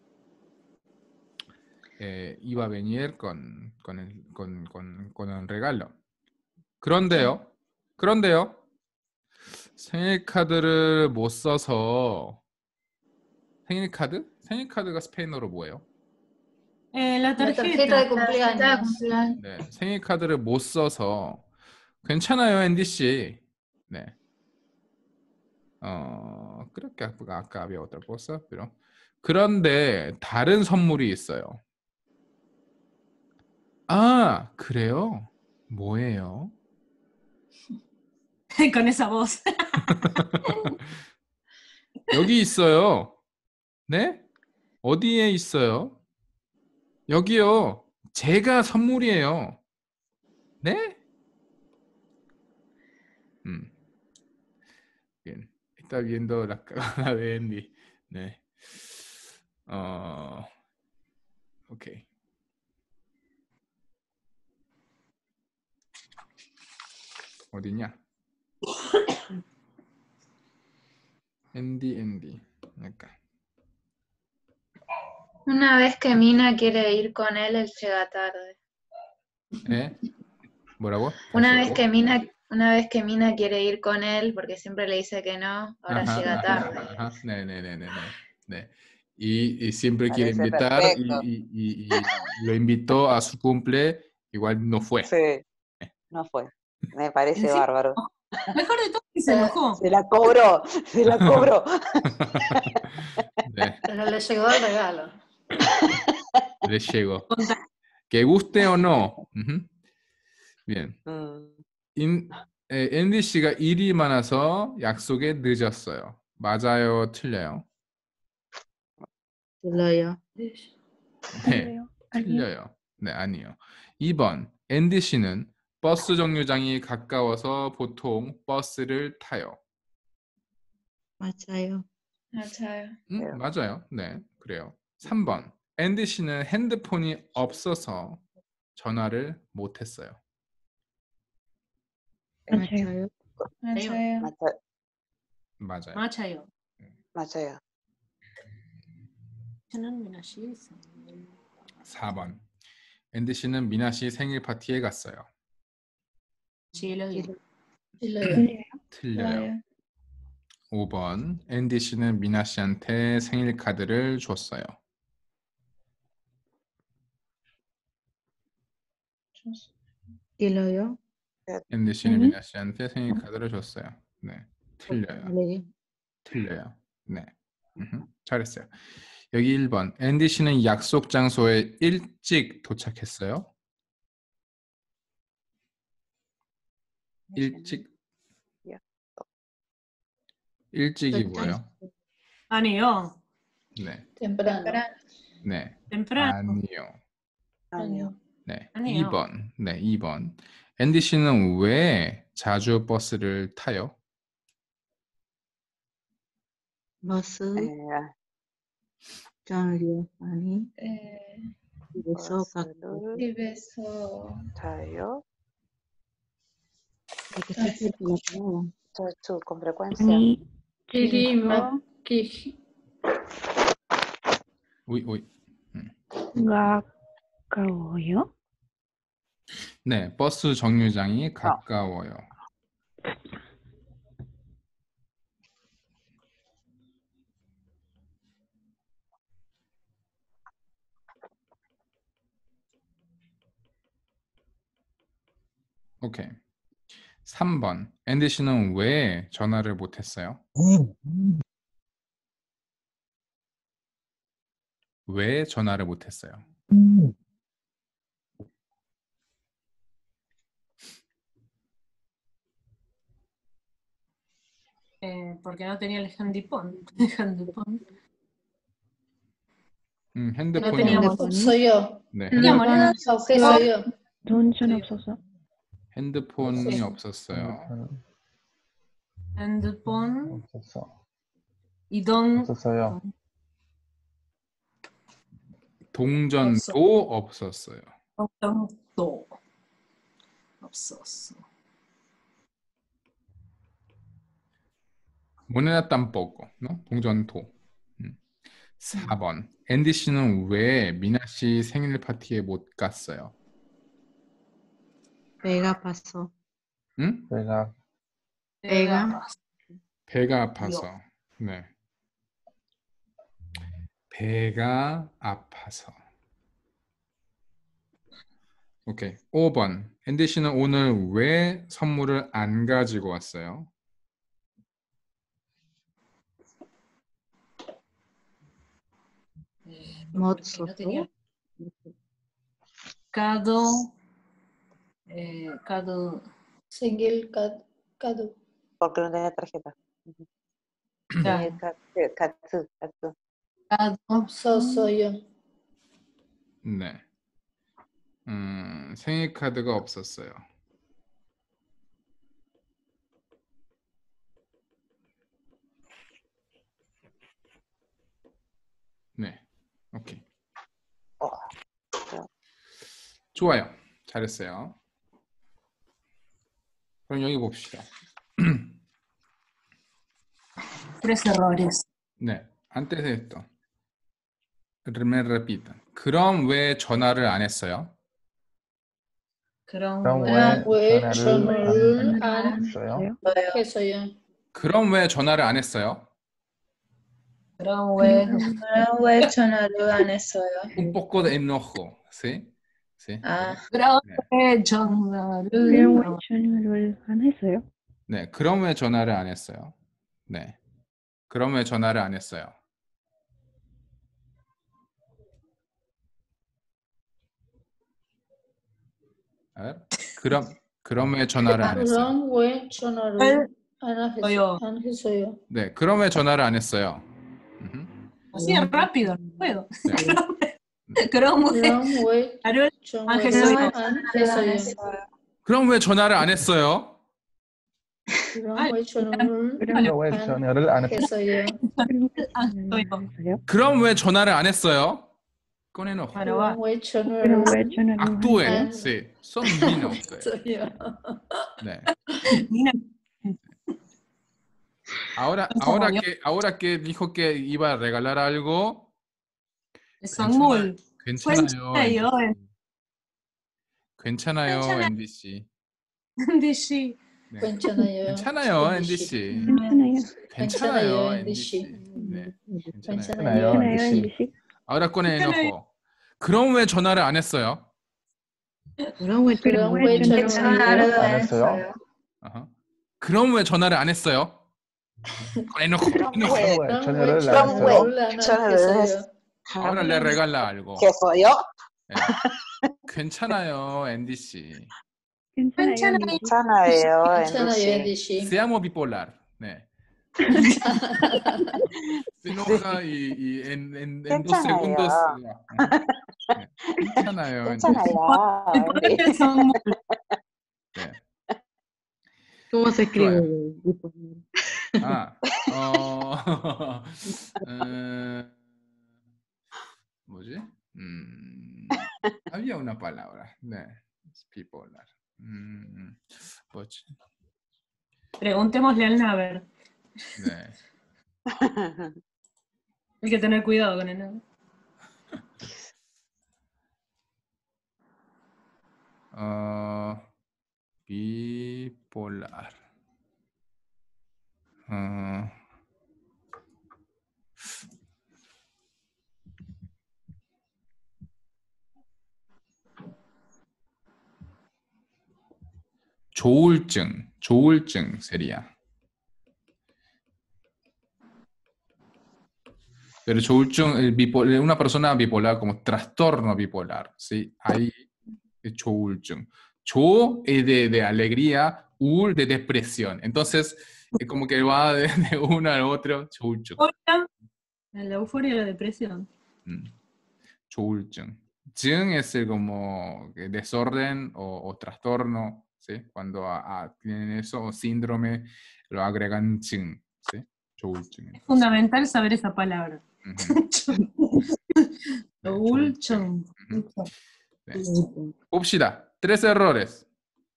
Eh, iba a venir con, con, el, con, con, con el regalo. 그런데요. 그런데요. 생일 카드를 못 써서 생일 카드? 생일 카드가 스페인어로 뭐예요? Eh, la La tarjeta de tarjeta. cumpleaños. 네, 생일 카드를 못 써서 괜찮아요, 앤디 씨. 네. 어, creo que acá había otra cosa, pero 그런데 다른 선물이 있어요. 아, 그래요? 뭐예요? Con esa voz. 여기 있어요. 네? 어디에 있어요? 여기요. 제가 선물이에요. 네? 음. Bien. Está viendo la cara de Andy. 네. 어. 오케이. 어디냐? 앤디 앤디. acá. Una vez que Mina quiere ir con él, él llega tarde. 에? 뭐라고? Una 다시 vez 하고. que Mina, una vez que Mina quiere ir con él, porque siempre le dice que no, ahora Ajá, llega ajá, tarde. ajá. 네, 네, 네, 네, 네. 네. Y, y siempre quiere Parece invitar y, perfecto. y- y- y lo invitó a su cumple, igual no fue. Sí, no fue. Me parece Encima- bárbaro. Mejor de todo que se enojó. Se la cobró, se la cobró. 네, Pero le llegó el regalo. le llegó. Que guste o no. ujú. Bien. Mm, 인, 에, 앤디 씨가 일이 많아서 약속에 늦었어요. 맞아요, 틀려요? 틀려요. 네, 틀려요. 아니요. 틀려요. 네, 아니요. 이 번, 앤디 씨는 버스 정류장이 가까워서 보통 버스를 타요. 맞아요. 맞아요. 음, 네. 맞아요. 네, 그래요. 삼 번, 앤디 씨는 핸드폰이 없어서 전화를 못 했어요. 맞아요. 맞아요. 맞아, 맞아요. 맞아요. 맞아요. 저는 미나 씨 있어요. 사 번, 앤디 씨는 미나 씨 생일 파티에 갔어요. Sí, lo digo. Y le- 틀려요. 틀려요. 맞아요. 오 번. 앤디 씨는 미나 씨한테 생일 카드를 줬어요. ¿Quién lo dio? 앤디 씨는 아니. 미나 씨한테 생일 카드를 줬어요. 네, 틀려요. Le dio. 틀려요. 네, 음흠, 잘했어요. 여기 일 번. 앤디 씨는 약속 장소에 일찍 도착했어요. 일찍. 일찍이 뭐예요? 아니요. 네, Temprano. 네. Temprano. 아니요. Año. 네, 아니요. 이 번. 네, 이 번. 앤디 씨는 왜 자주 버스를 타요? Bus 에, John Rio Fanny Eh, beso 버스를 집에서 타요. de que se cerca la parada. 자주 con frecuencia. 아니, Kiri 집에서 Maki. 오이, 오이. 가까워요? 네, 버스 정류장이 가까워요. 오케이. 삼 번. 앤디 씨는 왜 전화를 못 했어요? 왜 전화를 못 했어요? Eh, porque no tenía el handipón. handipón. 음, No 핸드폰이 teníamos. 없... Soy yo. 네, tenía 핸드... moneda. Auge soy yo. 돈전 없어서. 핸드폰이 네. 없었어요. handipón. 없었어. 이동. 없었어요. 동전도 없었어요. 동전도 없었어. moneda tampoco, ¿no? 동전도. 음. 사 번. 앤디 씨는 왜 미나 씨 생일 파티에 못 갔어요? Pega pasó. 응? 내가 Pega. 배가 아파서. 네. 배가 아파서. 오케이. 오 번. 앤디 씨는 오늘 왜 선물을 안 가지고 왔어요? Mozo. No tenía. Cado. Eh, cado. Single Cad- Cadu. Porque no tenía tarjeta. Ujú. Ya. Tenía cat- Katsu, Katsu. Cado. So soy yo. 네. 음, 생일 카드가 없었어요. 네. 오케이. 어. 좋아요. 잘했어요. 그럼 여기 봅시다. Tres errores. 네. antes de esto. me repitan. 그럼 왜 전화를 안 했어요? 그럼 그럼 그럼 왜 왜 전화를 전화를 안 안 했어요? 했어요? 그럼 왜 전화를 안 했어요? 그럼 왜 그럼 왜 전화를 안 했어요? un poco de enojo, ¿sí? ¿sí? 아, 그럼 네. 왜 전화를 그럼 왜 전화를 안 했어요? 네. 그럼 왜 전화를 안 했어요? 네. 그럼 왜 전화를 안 했어요? A ver. 그럼 그럼 왜 전화를 안 했어요? 그럼 왜 전화를 안 저요. 했- 안 했어요? 네. 그럼 왜 전화를 안 했어요? 음흠. así rápido, no puedo. 네. 그럼 왜 그럼 왜 전화를 전화를 했어요? 안 했어요? 그럼 왜 전화를 안 했어요? 그럼 왜 전화를 그럼 왜 안 전화를 안 했어요? 했어요? 안 했어요? 그럼 왜 전화를 안 했어요? Con enojo. Bueno, va. 그럼 왜 그럼 전화를 왜 전화를 안 Actúen, 안 sí. Son niños ustedes. 했어요? 네. Nina, Ahora, Por ahora favor. que, ahora que dijo que iba a regalar algo, 선물. 괜찮아요. 괜찮아요. 괜찮아요, 괜찮아요. 앤디 씨. 앤디 씨. 네. 괜찮아요. 괜찮아요, 앤디 앤디 씨. 씨. 괜찮아요. 괜찮아요, 괜찮아요, 앤디 씨. 앤디 네, 괜찮아요. 괜찮아요, 괜찮아요, 앤디 씨. 앤디 씨. Ahora con el enojo. 그럼 왜 전화를 안 했어요? 그럼 왜 그럼 왜 왜 전화를 전화를 전화를 안 안 했어요? 했어요. 어허. 그럼 왜 전화를 안 했어요? con enojo, 그럼 enojo. 왜? 그럼 왜 그럼 왜? 전화를 안 전화를 했어요? Ahora le regala algo. ¿Qué soy yo? 예. 괜찮아요, 앤디 씨. 괜찮아요, 앤디 씨. 괜찮아요, 괜찮아요, 앤디 앤디 씨. 씨. Seamos bipolar. 네. Se enoja y, y en, en, en dos 괜찮아요. segundos. 네. 괜찮아요, 앤디 씨. 괜찮아요, 앤디. 네. ¿Cómo se escribe? 아, 어, 어, 뭐지? 음, había una palabra. 네, bipolar. 음, 뭐지? Preguntémosle al Naver. 네. Hay que tener cuidado con el Naver. 어, bipolar. 어, 조울증, 조울증 sería. Pero 조울증, el bipolar, una persona bipolar como trastorno bipolar, ¿sí? Hay 조울증. 조 es de, de alegría, 울 de depresión. Entonces, es como que va de, de uno al otro, 조울증. Euforia, la euforia y la depresión. Mm. 조울증. 증 es el como que desorden o, o trastorno, ¿sí? Cuando a- a- tienen eso, o síndrome, lo agregan 증, ¿sí? 조울증. Es fundamental saber esa palabra. Ujú. 조울증. 네. 봅시다. Tres errores.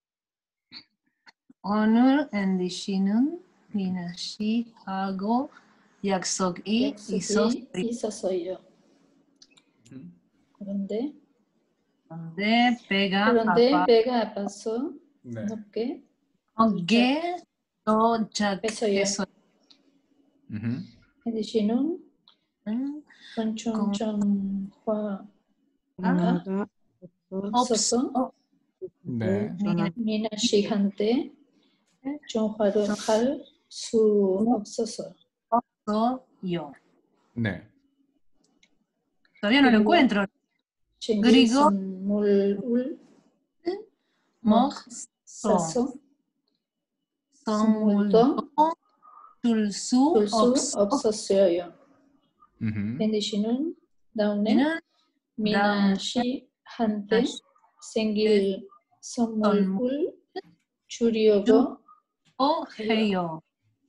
오늘 앤디 씨는 미나 씨하고 약속이 있었어요. 약속이 있었어요. 그런데 그런데 배가 그런데 아파 배가 아파서 네. 늦게 늦게 도착했어요. Ujú. 앤디 씨는 음, 전천천화가 아, 없어서 네. 미나 씨한테 전화를 할 수 없어서 없어요. 네. Todavía no lo encuentro. 생일 그리고 선물을 먹어서 사서 선물도 줄 수 줄 수 없었어요. Ujú. 앤디 씨는 다음에 없는 미나 씨한테 생일 선물을 주려고 해요.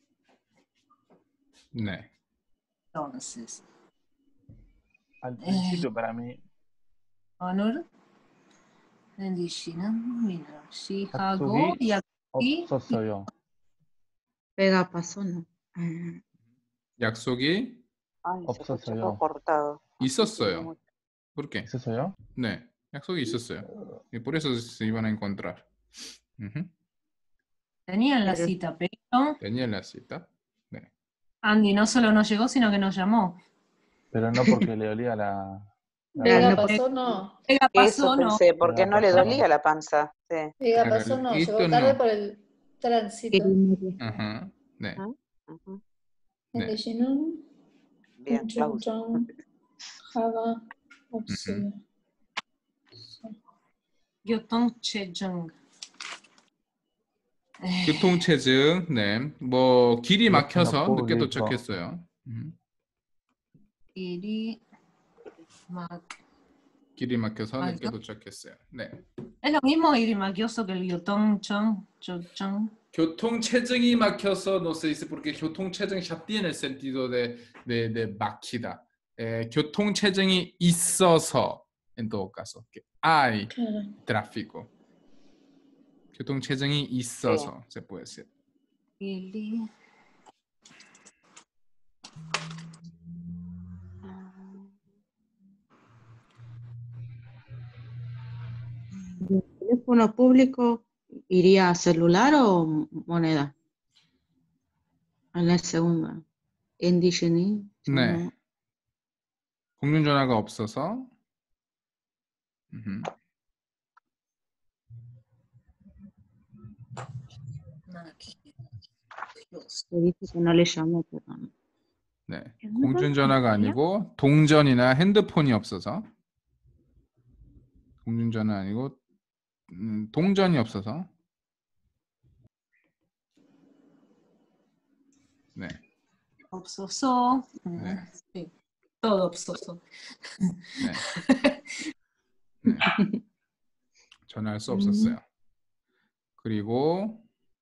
네. Entonces, Al principio para mí 오늘 앤디 씨는 미나 씨하고 약속이 약속이 없었어요. Pega pasó, ¿no? Ah, 약속이 Ay, se escucha 없었어요. todo cortado. 있었어요. ¿Por qué? 있었어요? 네. 약속이 있었어요. Y por eso se iban a encontrar. Ujú. tenían la cita, pero Tenían la cita. 네. Andy no solo no llegó, sino que nos llamó. Pero no porque le olía la... la 배가 panza. pasó no. Pega Eso pasó, no. pensé, porque Pega no le pasó. dolía la panza. Sí. 배가 Pero pasó el no. hito llegó tarde no. por el tránsito. Ajá. 네. Ujú. 앤디 네. 씨는 Bien, Klaus. 전천천화가 없어요. 교통체증. 교통체증. 네. 뭐 길이 막혀서 늦게 público. 도착했어요. 음. 길이 막 길이 막혀서 아, 늦게 이거? 도착했어요. 네. es lo mismo ir maquioso que el 교통청, chochong. 교통체증이 막혀서 no se dice porque 교통체증 ya tiene el sentido de, de, de 막히다. Eh, 교통체증이 있어서 en todo caso que hay claro. tráfico. 교통체증이 있어서 se puede decir. 길이 ¿Teléfono público iría a celular o moneda? A la segunda. Indigeni. 네. 공중전화가 없어서. 음흠. Le dice que no le llamó, pero no. 네. 공중전화가 아니고 동전이나 핸드폰이 없어서. 공중전화 아니고 음, 동전이 없어서. 네. Obsoso. 네. Sí, todo obsoso. 네. 네. 전화할 수 없었어요. 그리고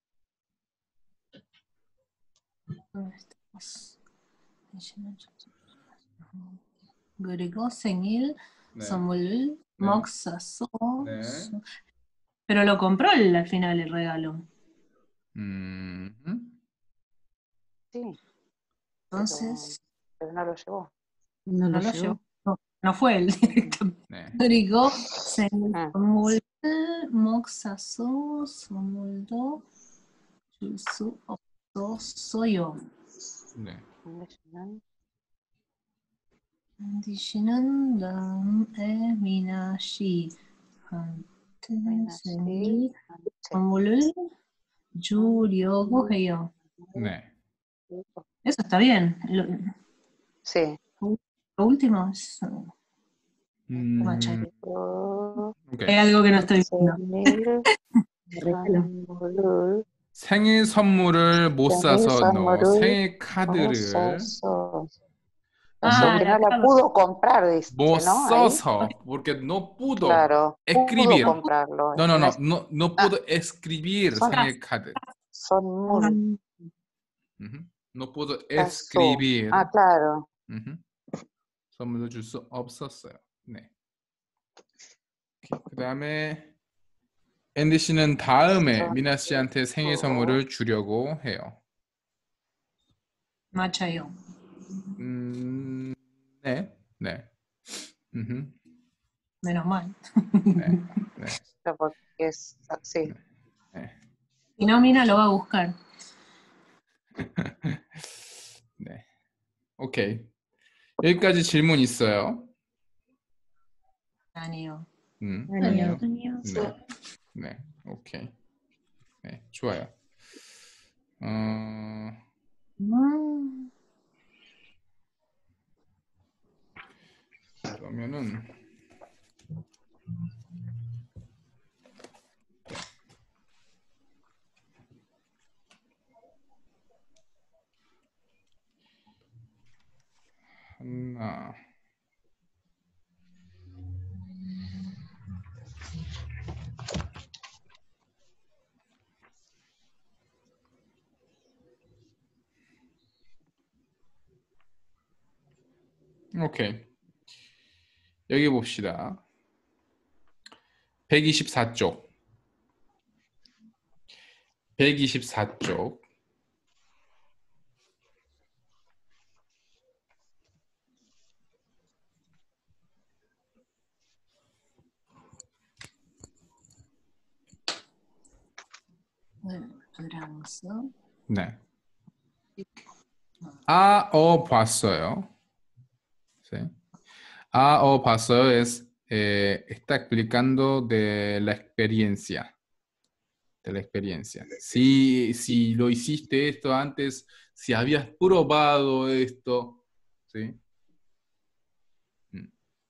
그리고 생일 네. 선물 네. 먹었어. 네. Pero lo compró él al final el regalo. 음. Sí, Entonces, pero no lo llevó. No no lo lo llevó. llevó. No, no fue él directamente. 네. 그리고 생일 아. 선물 먹었어. 선물도 줄 수 없었어요. 네. Condicional. 안디씨는 다음에 미나 씨한테 Mina sí, 생일 ante. 선물을 주려고 해요. 네. Eso está bien. Lo, Sí. lo último es 음. machaca. 오케이. Hay algo que no estoy viendo. 생일 선물을 생일 선물을 못 생일 사서 no. 선물을 생일 카드를 못 써서. O Ah, sea, que la no la carta. pudo comprar, dice, 못 ¿no? Ahí. 써서 porque no pudo Claro, escribir. pudo comprarlo. No, no, no, ¿entendés? no, no pudo escribir Son- 생일 카드. 선물. 음흠. No pudo Pasó. escribir. Ah, claro. 음흠. 선물을 줄 수 없었어요. 네. 그 다음에 앤디 씨는 다음에 미나 씨한테 생일 선물을 주려고 해요. Machayo. 음, 네, 네. 음흠. Menos mal. 네, 네, Pero porque es así. 네. Si no, Mina lo va a buscar. 네. 오케이. 여기까지 질문 있어요. 아니요. 음, 아니요. 아니요. 네, 네, 오케이. 네, 좋아요. 어, 음, 그러면은 하나. 오케이. 여기 봅시다. 백이십사 쪽. 백이십사 쪽. 프랑스. 네. 아, 어, 봤어요. Sí. Ah, o pasó es, eh, está explicando de la experiencia. De la experiencia. Si, si lo hiciste esto antes, si habías probado esto, ¿sí? Mm.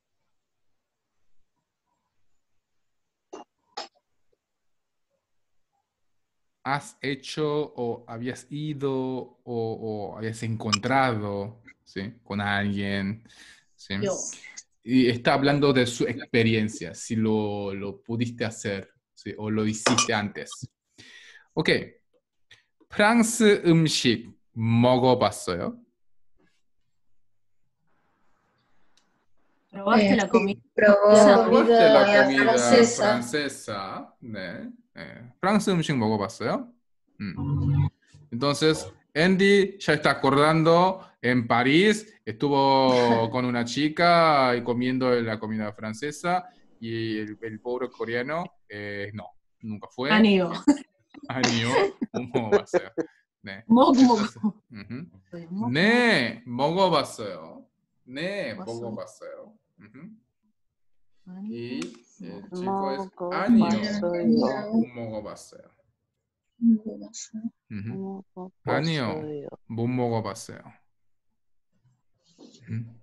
¿Has hecho o habías ido o, o habías encontrado, ¿sí? Con alguien, ¿sí? Yo. Y está hablando de su experiencia, si lo, lo pudiste hacer, ¿sí? O lo hiciste antes. 오케이. 프랑스 음식 먹어봤어요? ¿Probaste Eh, la comida? Probó La ¿Probaste comida la comida francesa. francesa? 네. 네. 프랑스 음식 먹어봤어요? 음. Entonces, Andy ya está acordando en París, estuvo con una chica y comiendo la comida francesa y el, el pobre coreano, eh, no, nunca fue. 아니요. 아니요, 못 먹어봤어요. 네. 먹먹. 음흠. 네, 먹어봤어요. 네, 먹어봤어요. 음흠. 이 예, 질거에서 아니요, 먹어봤어요. 못 먹어봤어요. 음흠. 아니요, 먹어봤어요. 못 먹어봤어요. 음.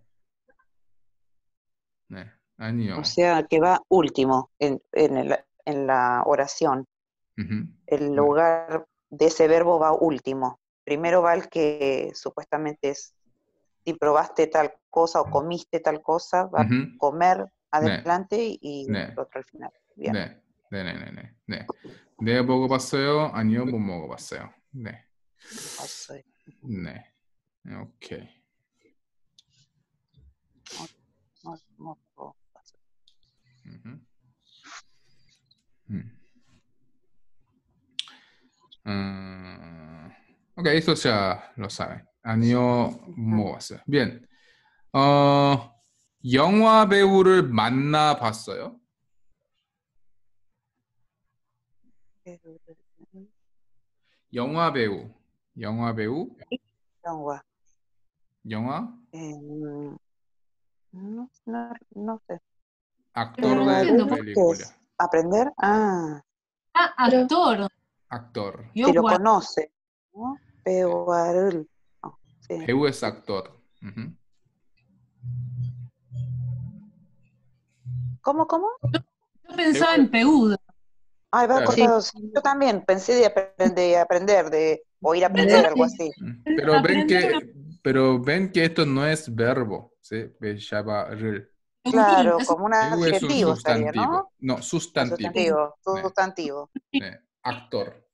네, 아니요. O sea, que va último en, en, el- en la oración. 음흠. El 네. lugar de ese verbo va último. Primero va el que supuestamente es, si probaste tal cosa o comiste tal cosa, va 음흠. comer 네, adelante y 네, el otro al final. Bien. 네, 네, 네, 네, 네, 네. 네, 먹어봤어요. 아니요, 못 먹어봤어요. 네, Pasó. 네, 오케이. Mo- mo- mo- pasó. 음흠. 음. 음, ok, eso ya lo saben. 아니요, 못 먹어봤어요. Bien. 어, 영화 배우를 만나봤어요? 영화 배우, 영화 배우, Lengua. 영화 Eh, no, no, no sé. actor No de entiendo. ¿Qué película. es? ¿Aprender? Ah, Ah, actor. actor. Yo si lo guardo. conoce. ¿No? Peguarul. No, sí. 배우 es actor. Ujú. ¿Cómo, cómo? Yo pensaba Peú- en Peuda. Ay, va Claro. acotado. Sí, yo también pensé de aprender, de aprender, de oír aprender, algo así. Pero ven Aprender una- que, pero ven que esto no es verbo, ¿sí? Beşabarıl. Claro, Es- como un 배우 es un adjetivo estaría, sustantivo. ¿no? No, Un sustantivo. sustantivo, 네. sustantivo. 네. actor.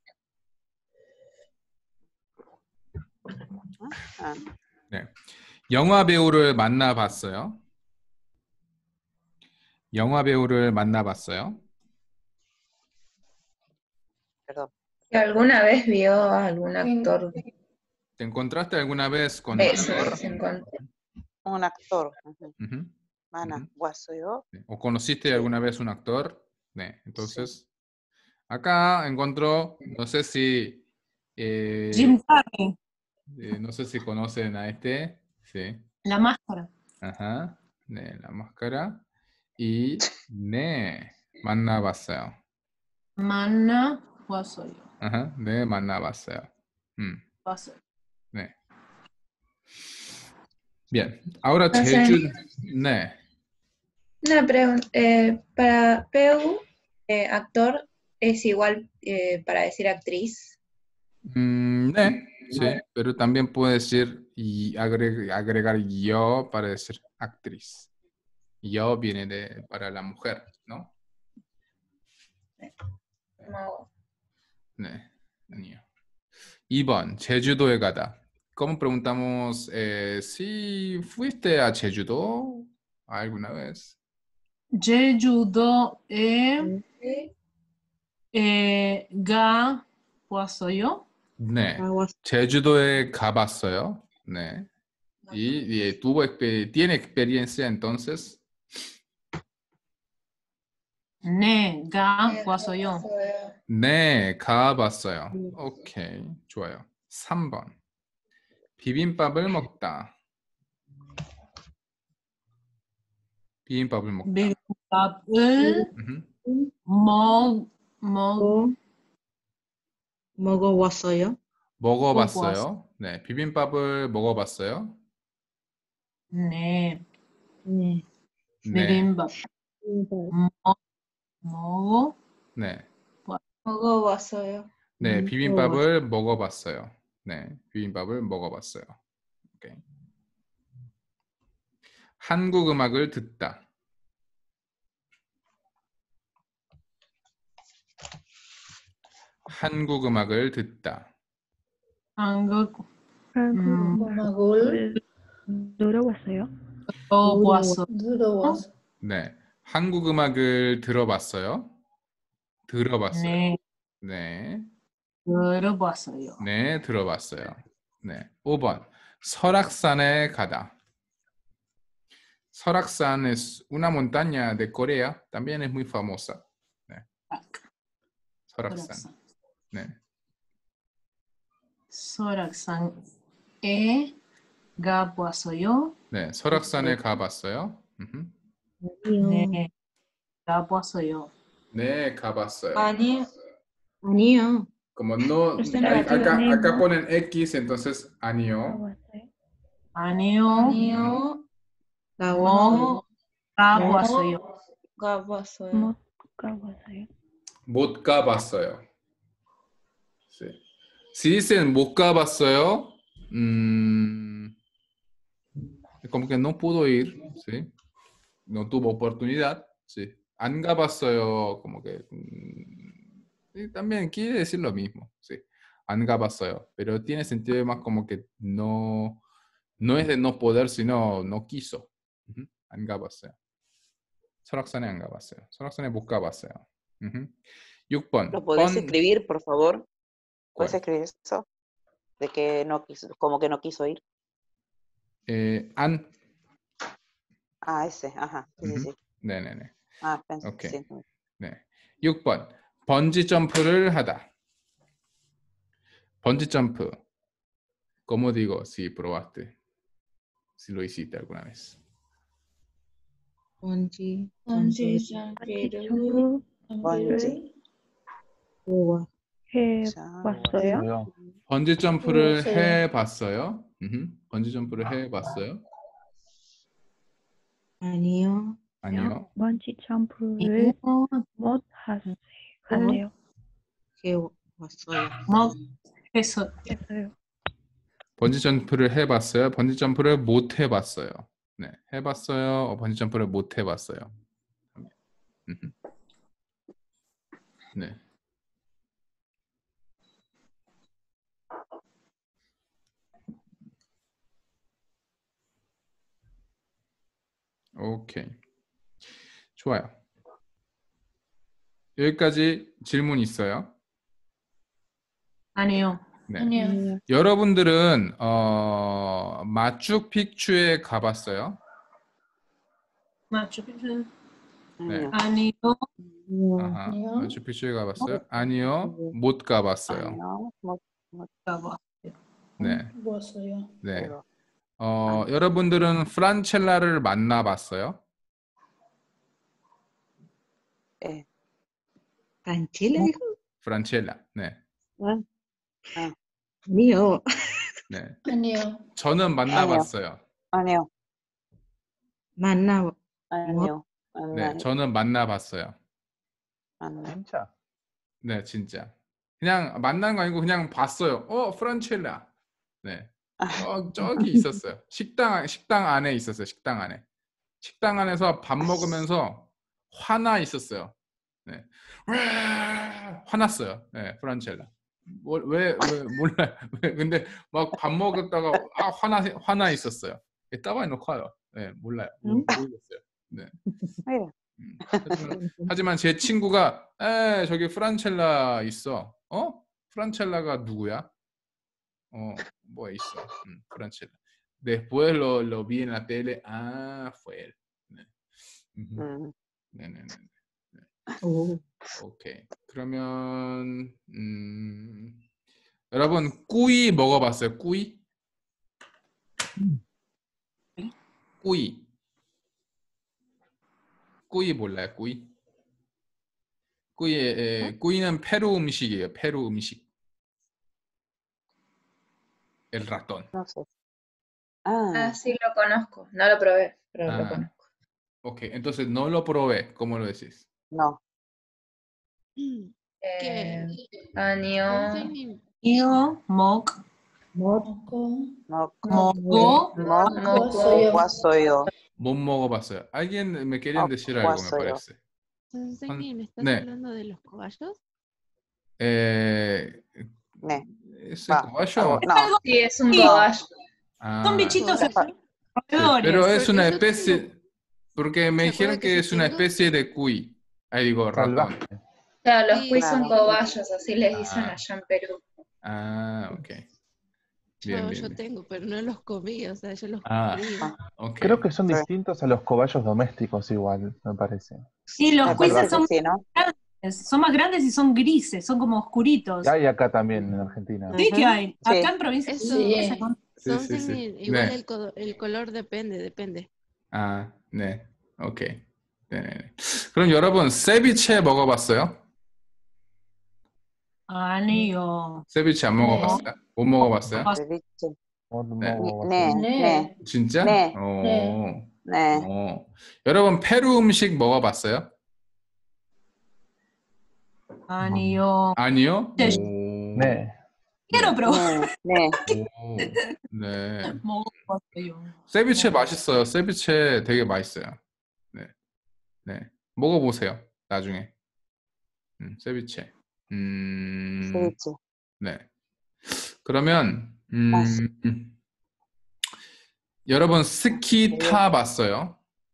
Ah, 네. 영화 배우를 만나봤어요? 영화 배우를 만나봤어요? perdón. ¿Alguna vez vio a algún actor? ¿Te encontraste alguna vez con un Eso, actor? se encontró. Un actor. Ujú. Ujú. Mana, Ujú. guaso yo. 네. ¿O conociste alguna vez un actor? 네. Entonces, acá encontró, no sé si, eh, Jim Carrey, eh, no sé si conocen a este, sí. la máscara. Ajá, 네, la máscara. Y 네, 만나봤어요. Mana, guasoyo. Ajá, 네, 만나봤어요. 음, Guasoyo. 네. Bien, ahora Entonces- 제주, 네, Una pregunta, eh, para Peu, eh, actor es igual eh, para decir actriz. mm, 네, sí, pero también puede decir y agre- agregar yo para decir actriz. Yo viene de para la mujer, ¿no? Como- 네, 아니요. 이 번, 제주도에 가다. ¿Cómo preguntamos eh, si fuiste a Jeju-do alguna vez? Jeju-do e ¿Sí? eh, ga guasoyo. 네, Aguas. 제주도에 가봤어요. 네. Y, y tuvo expe- tiene experiencia entonces. Ne, ga guasoyo. 네, 가봤어요. 오케이, 좋아요. 삼 번. 비빔밥을 먹다. 비빔밥을 먹다. 비빔밥을 음흠. 먹, 먹, Mogo guasoyo. 먹어봤어요. 네, 비빔밥을 먹어봤어요. 네, 네. 네, 비빔밥. 먹, 먹어, 네, 먹어봤어요. 네, 음, 비빔밥을 먹어봤어요. 네, 비빔밥을 먹어봤어요. 오케이. 한국 음악을 듣다. 한국 음악을 듣다. 한국 한국 Magul, 들어왔어요? 어 보았어. Durowas. 네, 한국 음악을 들어봤어요. 들어봤어요. 네, 네, 들어봤어요. 네, 들어봤어요. 네, 오 번. 설악산에 가다. Soraksan es una montaña de Corea, también es muy famosa. 네. Soraksan. 네. 설악산에 가보았어요. 네, 설악산에 가봤어요. 음흠. 네, 가보았어요. 네, 가봤어요. 아니요. 아니요. Como no, Está hay- negativo. acá, Nemo. acá ponen X, entonces 아니요. 가봤어요. 아니요, 아니요. 가보았어요. 가보았어요. 가봤어요. 못 가봤어요. 못 가봤어요. Sí. Si dicen 못 가봤어요, mm, como que no pudo ir, ¿sí? No tuvo oportunidad, sí. 안 가봤어요, como que mm, y también quiere decir lo mismo, sí. 안 가봤어요, pero tiene sentido más como que no, no es de no poder, sino no quiso. ujú, 안 가봤어요. 설악산에 안 가봤어요. 설악산에 못 가봤어요. ujú. 육 번. ¿Lo podés 번- escribir, por favor? ¿Puedes ¿Cuál? escribir eso? De que no quiso, como que no quiso ir. 에, 안. Ah, ese, ajá. Sí, sí, ujú. sí. 네네네. Ah, pensé. 오케이. Sí. 네. 육 번. 번지 점프를 하다. 번지 점프. ¿Cómo digo si probaste? Si lo hiciste alguna vez. 번지, 번지 점프, 점프를 점프 번지. 우와. 해봤어요. 봤어요. 번지 점프를 해봤어요. 해봤어요. 음흠. 번지 점프를 해봤어요. 아니요. 아니요. 번지 점프를 못 하세요. 하세요. 해왔어요. 뭐 해서 했어요. 번지 점프를 해봤어요. 번지 점프를 못 해봤어요. 네, 해봤어요. 어, 번지 점프를 못 해봤어요. 음흠. 네. 오케이. 좋아요. 여기까지 질문 있어요? 아니요. 네. 아니요. 여러분들은 어, 마추픽추에 가봤어요? 마추픽추 아니요. 아니요. 아하. 아니요. 마추픽추에 가봤어요? 아니요. 못 가봤어요. 아니요. 못, 못, 가보. 네. 보았어요. 네. pero- 어, 여러분들은 프란첼라를 만나봤어요? eh, ¿Franchella dijo? 프란첼라. 네. Ah, ah, mío. 네. 아니요. 저는 만나봤어요. 아니요. 만나, 아니요. 네, 아니요. 저는 만나봤어요. 아니요. 진짜? 네, 진짜. 그냥 만난 거 아니고 그냥 봤어요. 어, 프란첼라. 네. 저, 저기 있었어요. 식당 식당 안에 있었어요. 식당 안에. 식당 안에서 밥 먹으면서 화나 있었어요. 네. 화났어요. 네, 프란첼라. 뭐, 왜, 왜 몰라. 왜 근데 막 밥 먹었다가 아, 화나 화나 있었어요. estaba enojado. 네, 몰라요. 모- 모르겠어요. 네. Mira. 음, 하지만, 하지만 제 친구가 에 저기 프란첼라 있어. 어? 프란첼라가 누구야? 어, 뭐 있어. 음, 프란첼라. Después lo, lo vi en la tele. Ah, fue él. 네. 음흠. Mm, 네네네. 오, 오케이. 그러면 음, 여러분 꾸이 먹어봤어요? 꾸이? 꾸이. 꾸이 몰라요? 꾸이? 꾸이, 에, 꾸이는 페루 음식이에요. 페루 음식. El ratón. no sé. Ah, Ah, sí lo conozco. No lo probé, pero lo Ah. conozco. Ok, entonces no lo probé. ¿Cómo lo decís? no. Eh, 아니요. 이요 먹 먹고 No. 먹고 No. 먹었어요. Guasoyo. 못 먹어봤어요. Alguien me querían Ah, decir algo, me guaso요. parece. 선생님, ¿estás 네. hablando de los caballos? Eh, Ne. ¿Ese Va. caballo? No. Sí, es un Sí. caballo. Ah, son bichitos Sí, roedores. pero es Porque una yo especie, porque me ¿Se dijeron acuerda que que es yo una tengo? especie de cuy. Ahí digo, ratón. Salvaje. Claro, los Sí, cuis son claro. cobayos, así les dicen Ah. allá en Perú. Ah, ok. Yo, Bien, yo bien, bien. tengo, pero no los comí, o sea, yo los Ah, cubrí. ok. Creo que son Sí. distintos a los cobayos domésticos igual, me parece. Sí, los Me cuises parece son que sí, ¿no? Es- son más grandes y son grises, son como oscuritos. Y hay acá también en Argentina. Sí que hay. Sí. Acá en provincia Eso, Sí. esa con- Sí, son sí, sí. semi- igual 네. el, co- el color depende, depende. 아, 네. 오케이. 네. 그럼 여러분 세비체 먹어봤어요? 아니요. 세비체 안 먹어봤어요? 못 먹어봤어요? 아, ceviche. 뭐, 네. 뭐, 네, 네. 네, 진짜? 네. 어. 네. 네. 어. 여러분 페루 음식 먹어봤어요? 아니요. 아니요? 네. 오. 네. quiero probar. 네, 네. 오. 네. 먹어봤어요. 세비체 맛있어요. 세비체 되게 맛있어요. 네. 네. 먹어보세요. 나중에. 음, 세비체. 음. ceviche. 네. 그러면 음, 맛있- 음. 여러분 스키 타봤어요?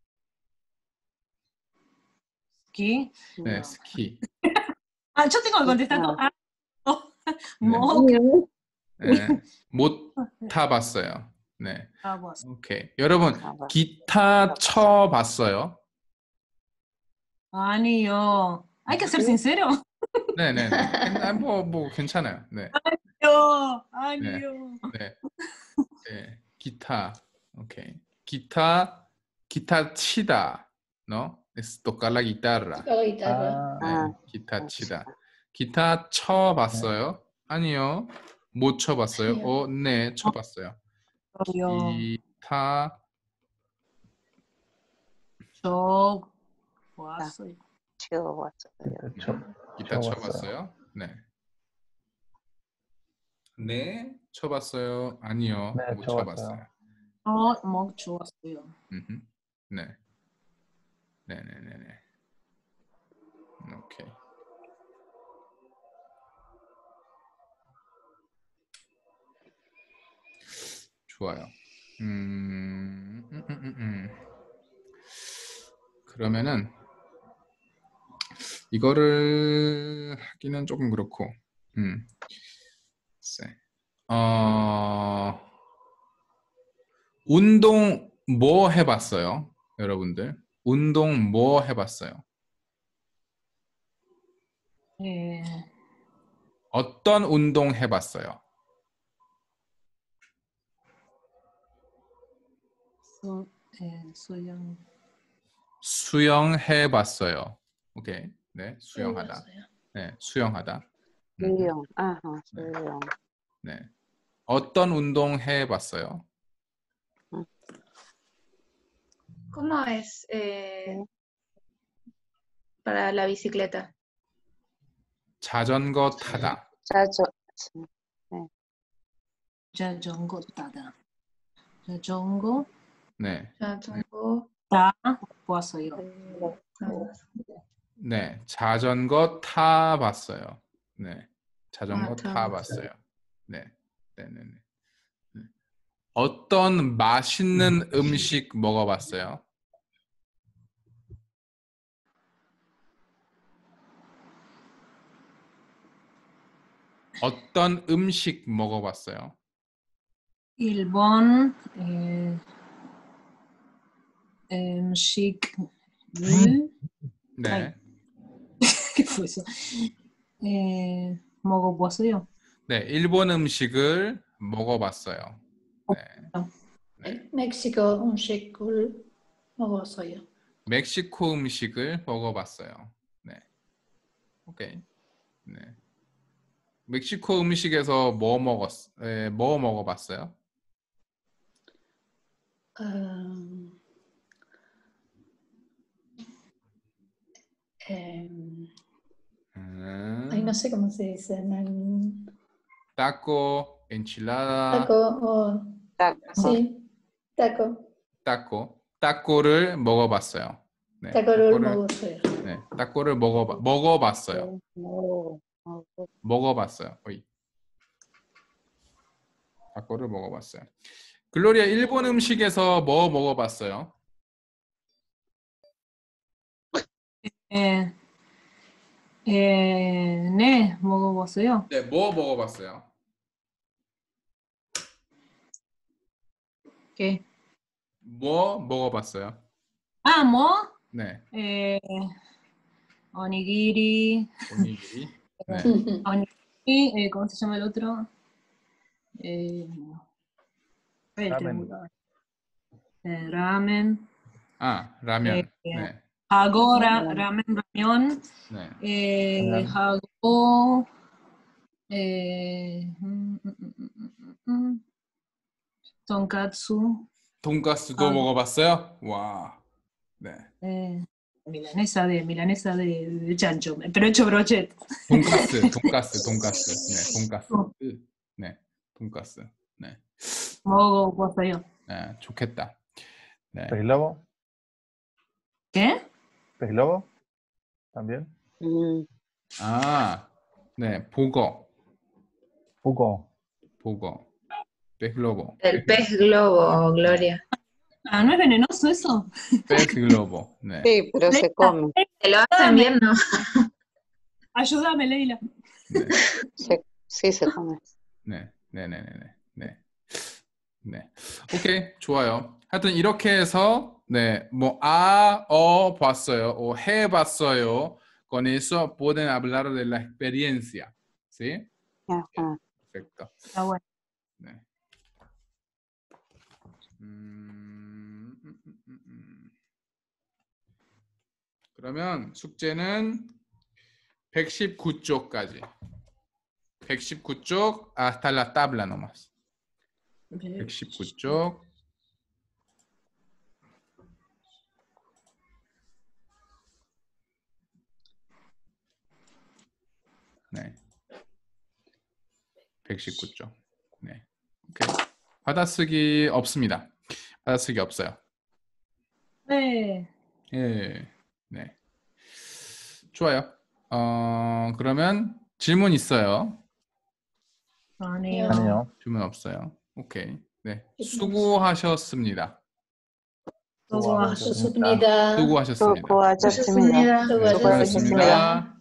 ¿Qué? 네, 스키. Ah, yo tengo que contestar con ah, no. 네. Mo- 네. 못 타봤어요. 네. Ah, vos. 오케이. 여러분 타봤- 기타 쳐봤어요? 아니요. Hay que ser sincero. 네, 네, 네. 뭐, 뭐 괜찮아요. 네. 아니요. 아니요. 네. 네. 기타. 오케이. 기타 기타 치다. ¿No? Es tocar la guitarra. La guitarra. 아, 네. 아, 기타 치다. 기타 쳐봤어요? 아니요. 못 쳐봤어요? 아니요. 어, 네, 쳐봤어요. 아니요. 기타 저 왔어요. chihuahua. 쳐, 기타 쳐봤어요. 쳐봤어요? 네. 네, 쳐봤어요. 아니요, 네, 못 쳐봤어요. 쳐봤어요. 어, 뭐 좋았어요. 음흠. 네, 네, 네, 네, 네. 오케이. 좋아요. 음, 음, 음, 음, 음. 그러면은 이거를 하기는 조금 그렇고, 음, 글쎄. 어, 운동 뭐 해봤어요, 여러분들? 운동 뭐 해봤어요? 예. 어떤 운동 해봤어요? 수, 예, 수영. 수영 해봤어요. 오케이, 네, 수영하다. 해봤어요. 네, 수영하다. 음, Suyo. Ajá, 네. suyo. 네. 어떤 운동 해봤어요? ¿Cómo es eh, para la bicicleta? 자전거 타다. Chacho. 자전거 타다. 자전거 네, 자전거 타 보았어요. 네, 자전거 타봤어요. 네, 자전거 아, 타봤어요. 타봤어요. 네, 네, 네, 네. 네. 어떤 맛있는 음식 먹어봤어요? 어떤 음식 먹어봤어요? 일본 예, 음식 네, ¿Qué fue eso? 예, 먹어봤어요. 네, 일본 음식을 먹어봤어요. 네, 네. 멕시코 음식을 먹었어요. 멕시코 음식을 먹어봤어요. 네, 오케이. 네. 멕시코 음식에서 뭐 먹었, 에, 뭐 먹어봤어요? Um, em, 음, ay, no sé cómo se dice. en- 타코, enchilada, Taco o Taco. sí, taco. 타코. 타코를 먹어봤어요. 네, taco를 타코를, 먹었어요. 네, 타코를 먹어봐, 먹어봤어요. No, no. 먹어봤어요. 어이. 타코를 먹어봤어요. 글로리아, 일본 음식에서 뭐 먹어봤어요? 예, 예, 네, 먹어봤어요. 네, 뭐 먹어봤어요? ¿Qué? 뭐 먹어봤어요? Ah, mo, 네, eh, onigiri, 오니기리. 네. onigiri, eh, ¿cómo se llama el otro? Eh, el Ramen. triángulo. Eh, ramen. 아, 라면. 예, 네. hago ra- ramen ramen. 네. Eh, Ramen. hago eh, mm, mm, mm, mm, mm, mm, tonkatsu. 돈가스도 아. 먹어봤어요? 와. 네. Eh, milanesa de milanesa de, de chancho, pero hecho brochet. 돈가스, 돈가스, 돈가스. 네, 돈가스. 네, 돈가스. 네. 먹어봤어요. 네, 좋겠다. 네. ¿Pez globo? ¿Qué? ¿Pez globo? ¿También? Mm, 아, 네, 보거, Puco. 보거. 백글로보. El pez globo, Gloria. Ah, ¿no es venenoso eso? 백글로보. 네. sí, pero se come. ¿Te lo hacen bien, no? Ayúdame, Leila. 네. Se- sí, se come. 네, 네, 네, 네, 네, 네. 네. 오케이, 좋아요. 하여튼 이렇게 해서 네, 뭐 아, 어 봤어요, o 해봤어요. Con eso pueden hablar de la experiencia, ¿sí? Ajá. Perfecto. Ah, bueno. 네. 음, 음, 음, 음, 음. 그러면 숙제는 백십구 쪽까지. 백십구 쪽 hasta la tabla nomás. 백십구 쪽. 네. 백십구 쪽. 네. 오케이. 받아쓰기 없습니다. 받아쓰기 없어요. 네. 예. 네. 좋아요. 어, 그러면 질문 있어요? 아니요. 아니요. 질문 없어요. 오케이. 네. 수고하셨습니다. 수고하셨습니다. 수고하셨습니다. Sukuha셨습니다. 수고하셨습니다. 수고하셨습니다.